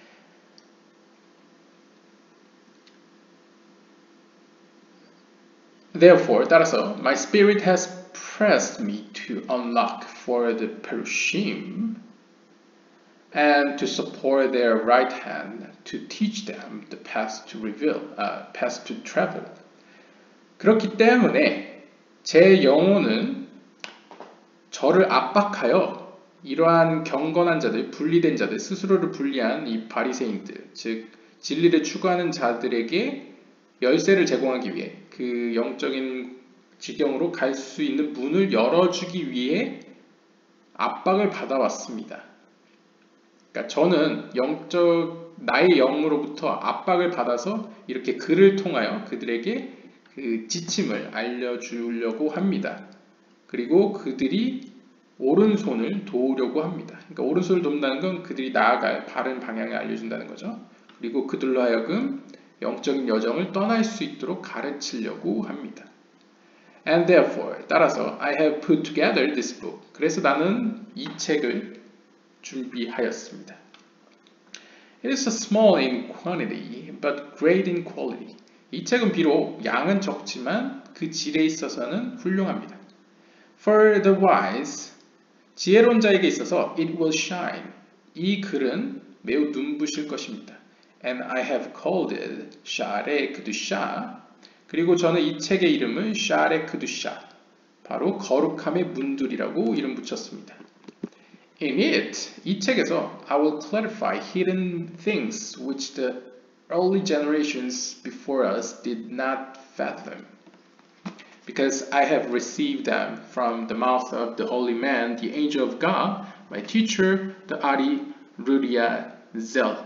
Therefore, 따라서 my spirit has pressed me to unlock for the Perushim and to support their right hand to teach them the path to travel. 그렇기 때문에 제 영혼은 저를 압박하여 이러한 경건한 자들, 분리된 자들, 스스로를 분리한 이 바리새인들, 즉 진리를 추구하는 자들에게 열쇠를 제공하기 위해 그 영적인 지경으로 갈 수 있는 문을 열어주기 위해 압박을 받아왔습니다. 그러니까 저는 나의 영으로부터 압박을 받아서 이렇게 글을 통하여 그들에게 그 지침을 알려주려고 합니다. 그리고 그들이 오른손을 도우려고 합니다. 그러니까 오른손을 돕는다는 건 그들이 나아갈 바른 방향을 알려준다는 거죠. 그리고 그들로 하여금 영적인 여정을 떠날 수 있도록 가르치려고 합니다. And therefore, 따라서 I have put together this book. 그래서 나는 이 책을 준비하였습니다. It is small in quantity, but great in quality. 이 책은 비록 양은 적지만 그 질에 있어서는 훌륭합니다. For the wise, 지혜로운 자에게 있어서 it will shine. 이 글은 매우 눈부실 것입니다. And I have called it 샤레 그두샤. 그리고 저는 이 책의 이름을 샤레 그두샤, 바로 거룩함의 문들이라고 이름 붙였습니다. In it, 이 책에서 I will clarify hidden things which the early generations before us did not fathom. Because I have received them from the mouth of the holy man, the angel of God, my teacher, the Ari Ruria Zel.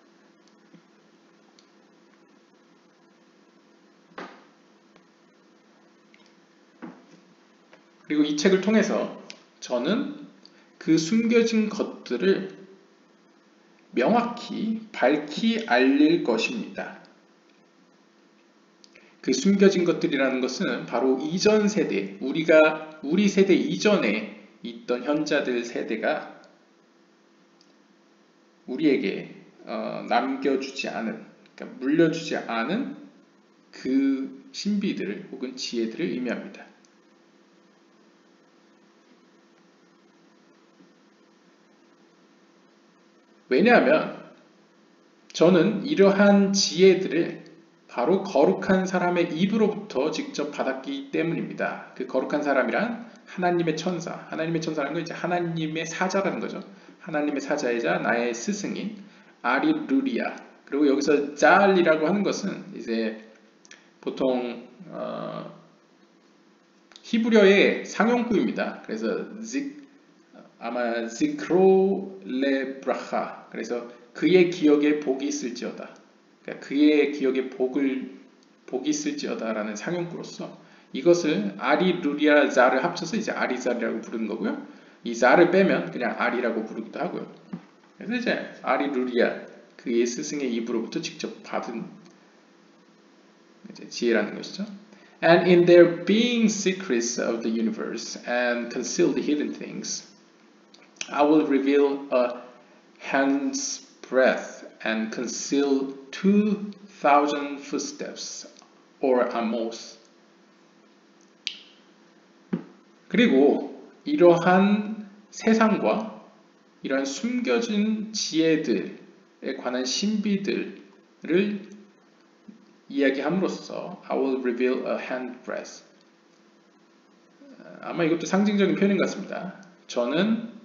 그리고 이 책을 통해서 저는 그 숨겨진 것들을 명확히 밝히 알릴 것입니다. 그 숨겨진 것들이라는 것은 바로 이전 세대, 우리 세대 이전에 있던 현자들 세대가 우리에게 남겨주지 않은, 그러니까 물려주지 않은 그 신비들을 혹은 지혜들을 의미합니다. 왜냐하면 저는 이러한 지혜들을 바로 거룩한 사람의 입으로부터 직접 받았기 때문입니다. 그 거룩한 사람이란 하나님의 천사, 하나님의 천사라는 건 이제 하나님의 사자라는 거죠. 하나님의 사자이자 나의 스승인 아리루리아. 그리고 여기서 짤이라고 하는 것은 이제 보통 히브리어의 상용구입니다. 그래서 아마 지크로 레브라하, 그래서 그의 기억에 복이 있을지어다, 그러니까 그의 기억에 복이 있을지어다 라는 상용구로서 이것을 아리루리아 자를 합쳐서 이제 아리자리라고 부르는 거고요. 이 자를 빼면 그냥 아리라고 부르기도 하고요. 그래서 이제 아리루리아, 그의 스승의 입으로부터 직접 받은 이제 지혜라는 것이죠. And in there being secrets of the universe and concealed hidden things, I will reveal a hand's breadth and conceal 2,000 footsteps or amos. 그리고 이러한 세상과 이러한 숨겨진 지혜들에 관한 신비들을 이야기함으로써 I will reveal a handbreadth. 아마 이것도 상징적인 표현인 것 같습니다. 저는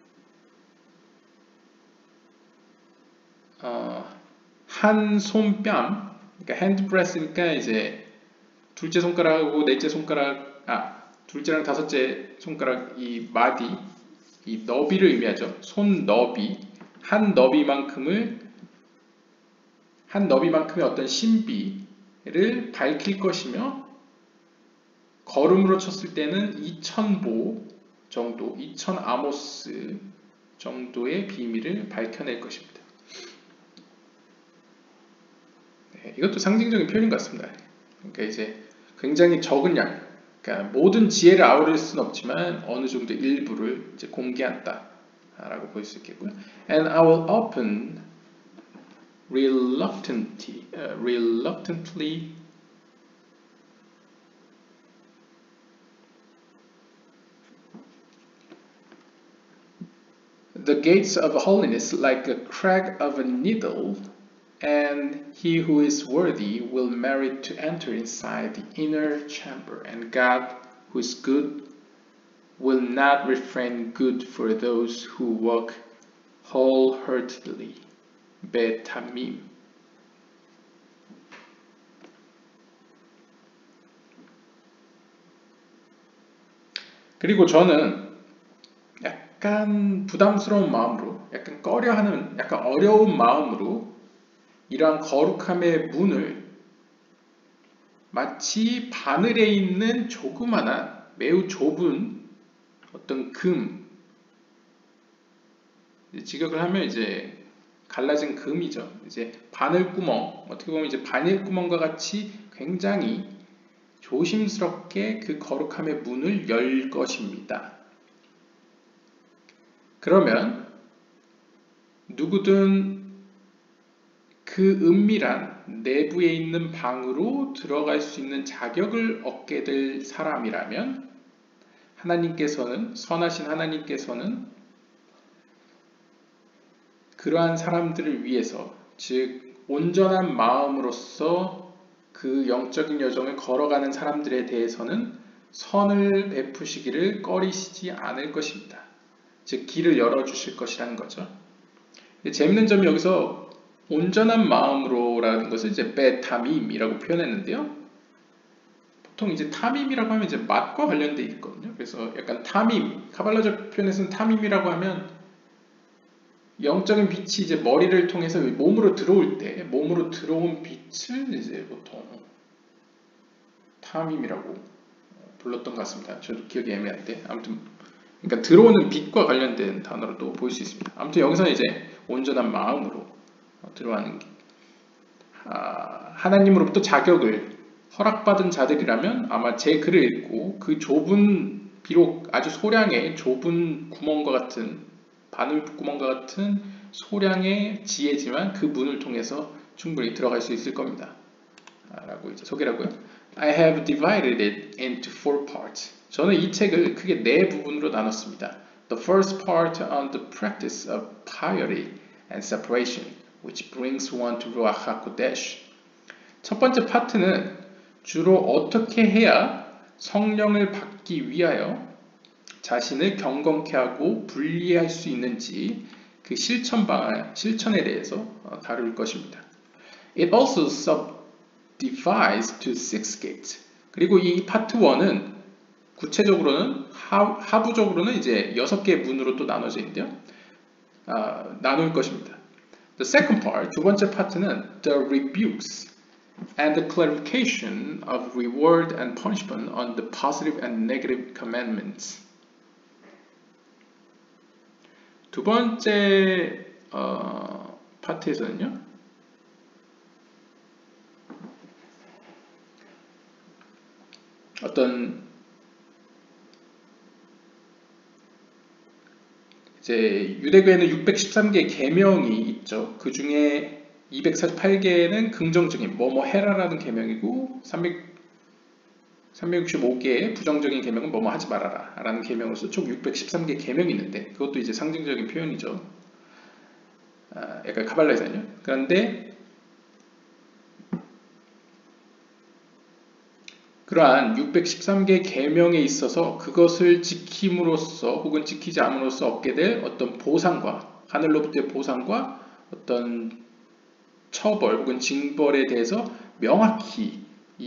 한 손뺨, 그러니까 handbreadth니까 이제 둘째 손가락하고 넷째 손가락, 둘째랑 다섯째 손가락 이 마디, 이 너비를 의미하죠. 손 너비, 한 너비만큼의 어떤 신비를 밝힐 것이며, 걸음으로 쳤을 때는 2000보 정도, 2000 아모스 정도의 비밀을 밝혀낼 것입니다. 네, 이것도 상징적인 표현인 것 같습니다. 그러니까 이제 굉장히 적은 양, 그러니까 모든 지혜를 아우를 수는 없지만 어느 정도 일부를 이제 공개한다라고 볼 수 있겠고요. And I will open reluctantly the gates of holiness like a crack of a needle, and he who is worthy will merit to enter inside the inner chamber, and God who is good will not refrain good for those who walk wholeheartedly. 베타밈. 그리고 저는 약간 부담스러운 마음으로, 약간 꺼려하는, 약간 어려운 마음으로 이러한 거룩함의 문을 마치 바늘에 있는 조그마한 매우 좁은 어떤 직역을 하면 이제 갈라진 금이죠. 이제 바늘구멍, 어떻게 보면 이제 바늘구멍과 같이 굉장히 조심스럽게 그 거룩함의 문을 열 것입니다. 그러면 누구든 그 은밀한 내부에 있는 방으로 들어갈 수 있는 자격을 얻게 될 사람이라면 하나님께서는, 선하신 하나님께서는 그러한 사람들을 위해서, 즉 온전한 마음으로서 그 영적인 여정을 걸어가는 사람들에 대해서는 선을 베푸시기를 꺼리시지 않을 것입니다. 즉 길을 열어주실 것이라는 거죠. 재밌는 점이 여기서 온전한 마음으로라는 것을 이제 베타밈이라고 표현했는데요. 보통 이제 타밈이라고 하면 이제 맛과 관련되어 있거든요. 그래서 약간 타밈, 카발라적 표현에서는 타밈이라고 하면 영적인 빛이 이제 머리를 통해서 몸으로 들어올 때, 몸으로 들어온 빛을 이제 보통 타밈이라고 불렀던 것 같습니다. 저도 기억이 애매한데, 아무튼 그러니까 들어오는 빛과 관련된 단어로도 볼 수 있습니다. 아무튼 여기서는 이제 온전한 마음으로 들어가는 게, 하나님으로부터 자격을 허락받은 자들이라면 아마 제 글을 읽고 그 좁은, 비록 아주 소량의 좁은 구멍과 같은, 바늘 구멍과 같은 소량의 지혜지만 그 문을 통해서 충분히 들어갈 수 있을 겁니다. 라고 이제 소개를 하고요. I have divided it into 4 parts. 저는 이 책을 크게 4부분으로 나눴습니다. The first part on the practice of piety and separation, which brings one to Ruach HaKodesh. 첫 번째 파트는 주로 어떻게 해야 성령을 받기 위하여 자신을 경건케 하고 분리할 수 있는지 그 실천에 대해서 다룰 것입니다. It also subdivides to 6 gates. 그리고 이 파트 1은 구체적으로는 하부적으로는 이제 6개의 문으로 또 나눠져 있는데요. 나눌 것입니다. The second part, 두 번째 파트는 the rebukes and the clarification of reward and punishment on the positive and negative commandments. 두 번째 파트에서는요, 어떤 이제 유대교에는 613개의 계명이 있죠. 그 중에 248개는 긍정적인 뭐뭐 해라라는 계명이고 365개의 부정적인 계명은 뭐뭐 하지 말아라 라는 계명으로서 총 613개 계명이 있는데 그것도 이제 상징적인 표현이죠. 약간 카발라에서는요. 그런데 그러한 613개 계명에 있어서 그것을 지킴으로써 혹은 지키지 않음으로써 얻게 될 어떤 보상과 하늘로부터의 보상과 어떤 처벌 혹은 징벌에 대해서 명확히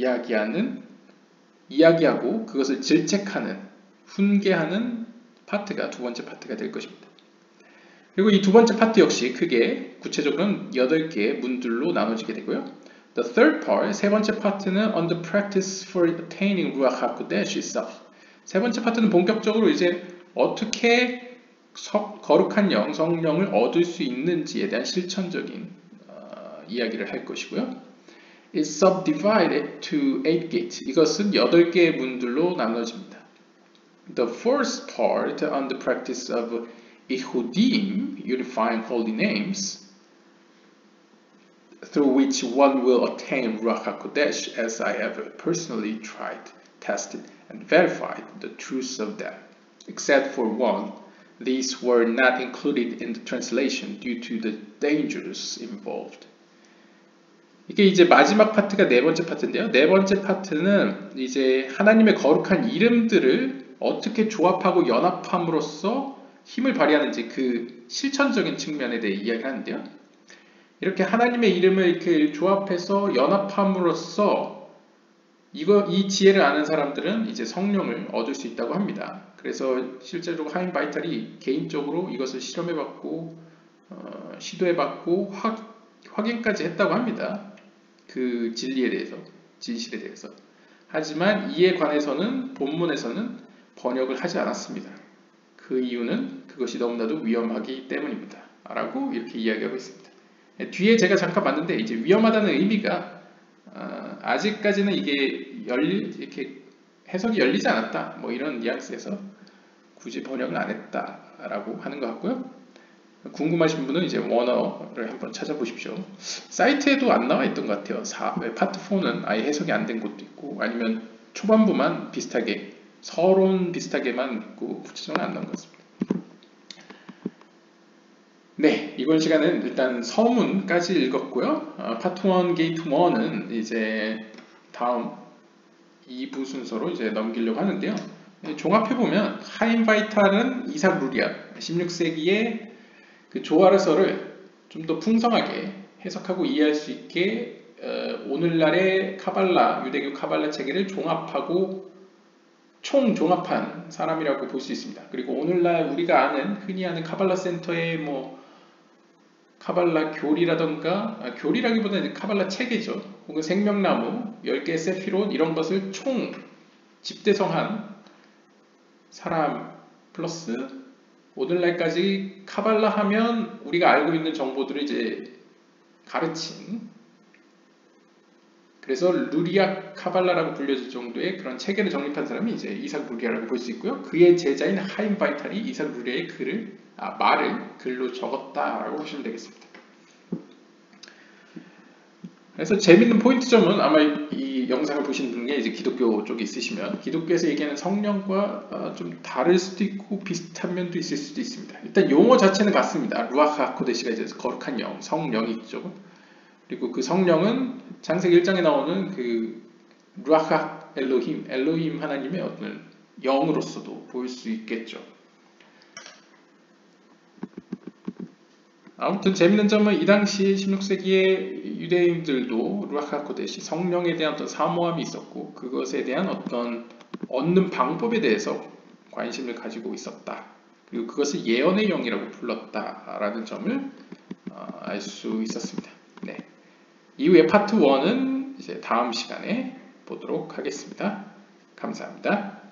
이야기하고 그것을 질책하는, 훈계하는 파트가 두 번째 파트가 될 것입니다. 그리고 이 두 번째 파트 역시 크게 구체적으로는 8개의 문들로 나눠지게 되고요. The third part, 세 번째 파트는 on the practice for attaining Ruach HaKodesh itself. 세 번째 파트는 본격적으로 이제 어떻게 거룩한 영, 성령을 얻을 수 있는지에 대한 실천적인 이야기를 할 것이고요. It's subdivided to 8 gates. 이것은 8개의 문들로 나눠집니다. The first part on the practice of Ihudim, unifying holy names, through which one will attain Ruach HaKodesh, as I have personally tried, tested, and verified the truth of them. Except for one, these were not included in the translation due to the dangers involved. 이게 이제 마지막 파트가 네 번째 파트인데요. 네 번째 파트는 이제 하나님의 거룩한 이름들을 어떻게 조합하고 연합함으로써 힘을 발휘하는지 그 실천적인 측면에 대해 이야기하는데요. 이렇게 하나님의 이름을 이렇게 조합해서 연합함으로써 이 지혜를 아는 사람들은 이제 성령을 얻을 수 있다고 합니다. 그래서 실제로 하임 바이탈이 개인적으로 이것을 실험해봤고 시도해봤고 확인까지 했다고 합니다. 그 진실에 대해서. 하지만 이에 관해서는 본문에서는 번역을 하지 않았습니다. 그 이유는 그것이 너무나도 위험하기 때문입니다. 라고 이렇게 이야기하고 있습니다. 뒤에 제가 잠깐 봤는데 이제 위험하다는 의미가 아직까지는 이게 이렇게 해석이 열리지 않았다. 뭐 이런 뉘앙스에서 굳이 번역을 안 했다라고 하는 것 같고요. 궁금하신 분은 이제 원어를 한번 찾아보십시오. 사이트에도 안 나와 있던 것 같아요. 파트 4는 아예 해석이 안 된 것도 있고, 아니면 초반부만 비슷하게, 서론 비슷하게만 있고 구체적으로 안 나온 것 같습니다. 네, 이번 시간은 일단 서문까지 읽었고요. 파트 1 게이트 1은 이제 다음 2부 순서로 이제 넘기려고 하는데요. 종합해보면 하임바이탈은 이삭 루리아 16세기의 그 조아르서를 좀 더 풍성하게 해석하고 이해할 수 있게 오늘날의 카발라, 유대교 카발라 체계를 종합하고 총종합한 사람이라고 볼 수 있습니다. 그리고 오늘날 우리가 흔히 아는 카발라 센터의 뭐 카발라 교리라던가, 교리라기보다는 카발라 체계죠. 혹은 생명나무, 10개의 세피롯 이런 것을 총 집대성한 사람 플러스 오늘날까지 카발라 하면 우리가 알고 있는 정보들을 이제 가르친, 그래서 루리아 카발라라고 불려질 정도의 그런 체계를 정립한 사람이 이제 이삭 루리아라고 볼 수 있고요. 그의 제자인 하임 바이탈이 이삭 루리아의 말을 글로 적었다라고 보시면 되겠습니다. 그래서 재밌는 포인트점은 아마 이 영상을 보시는 분 중에 이제 기독교 쪽에 있으시면 기독교에서 얘기하는 성령과 좀 다를 수도 있고 비슷한 면도 있을 수도 있습니다. 일단 용어 자체는 같습니다. 루아흐 하코데시가 이제 거룩한 영, 성령이죠. 그리고 그 성령은 창세기 1장에 나오는 그 루아흐 엘로힘 하나님의 어떤 영으로서도 보일 수 있겠죠. 아무튼 재밌는 점은 이 당시 16세기의 유대인들도 루아흐 하코데시 성령에 대한 어떤 사모함이 있었고 그것에 대한 어떤 얻는 방법에 대해서 관심을 가지고 있었다. 그리고 그것을 예언의 영이라고 불렀다라는 점을 알 수 있었습니다. 네. 이후에 파트 1은 이제 다음 시간에 보도록 하겠습니다. 감사합니다.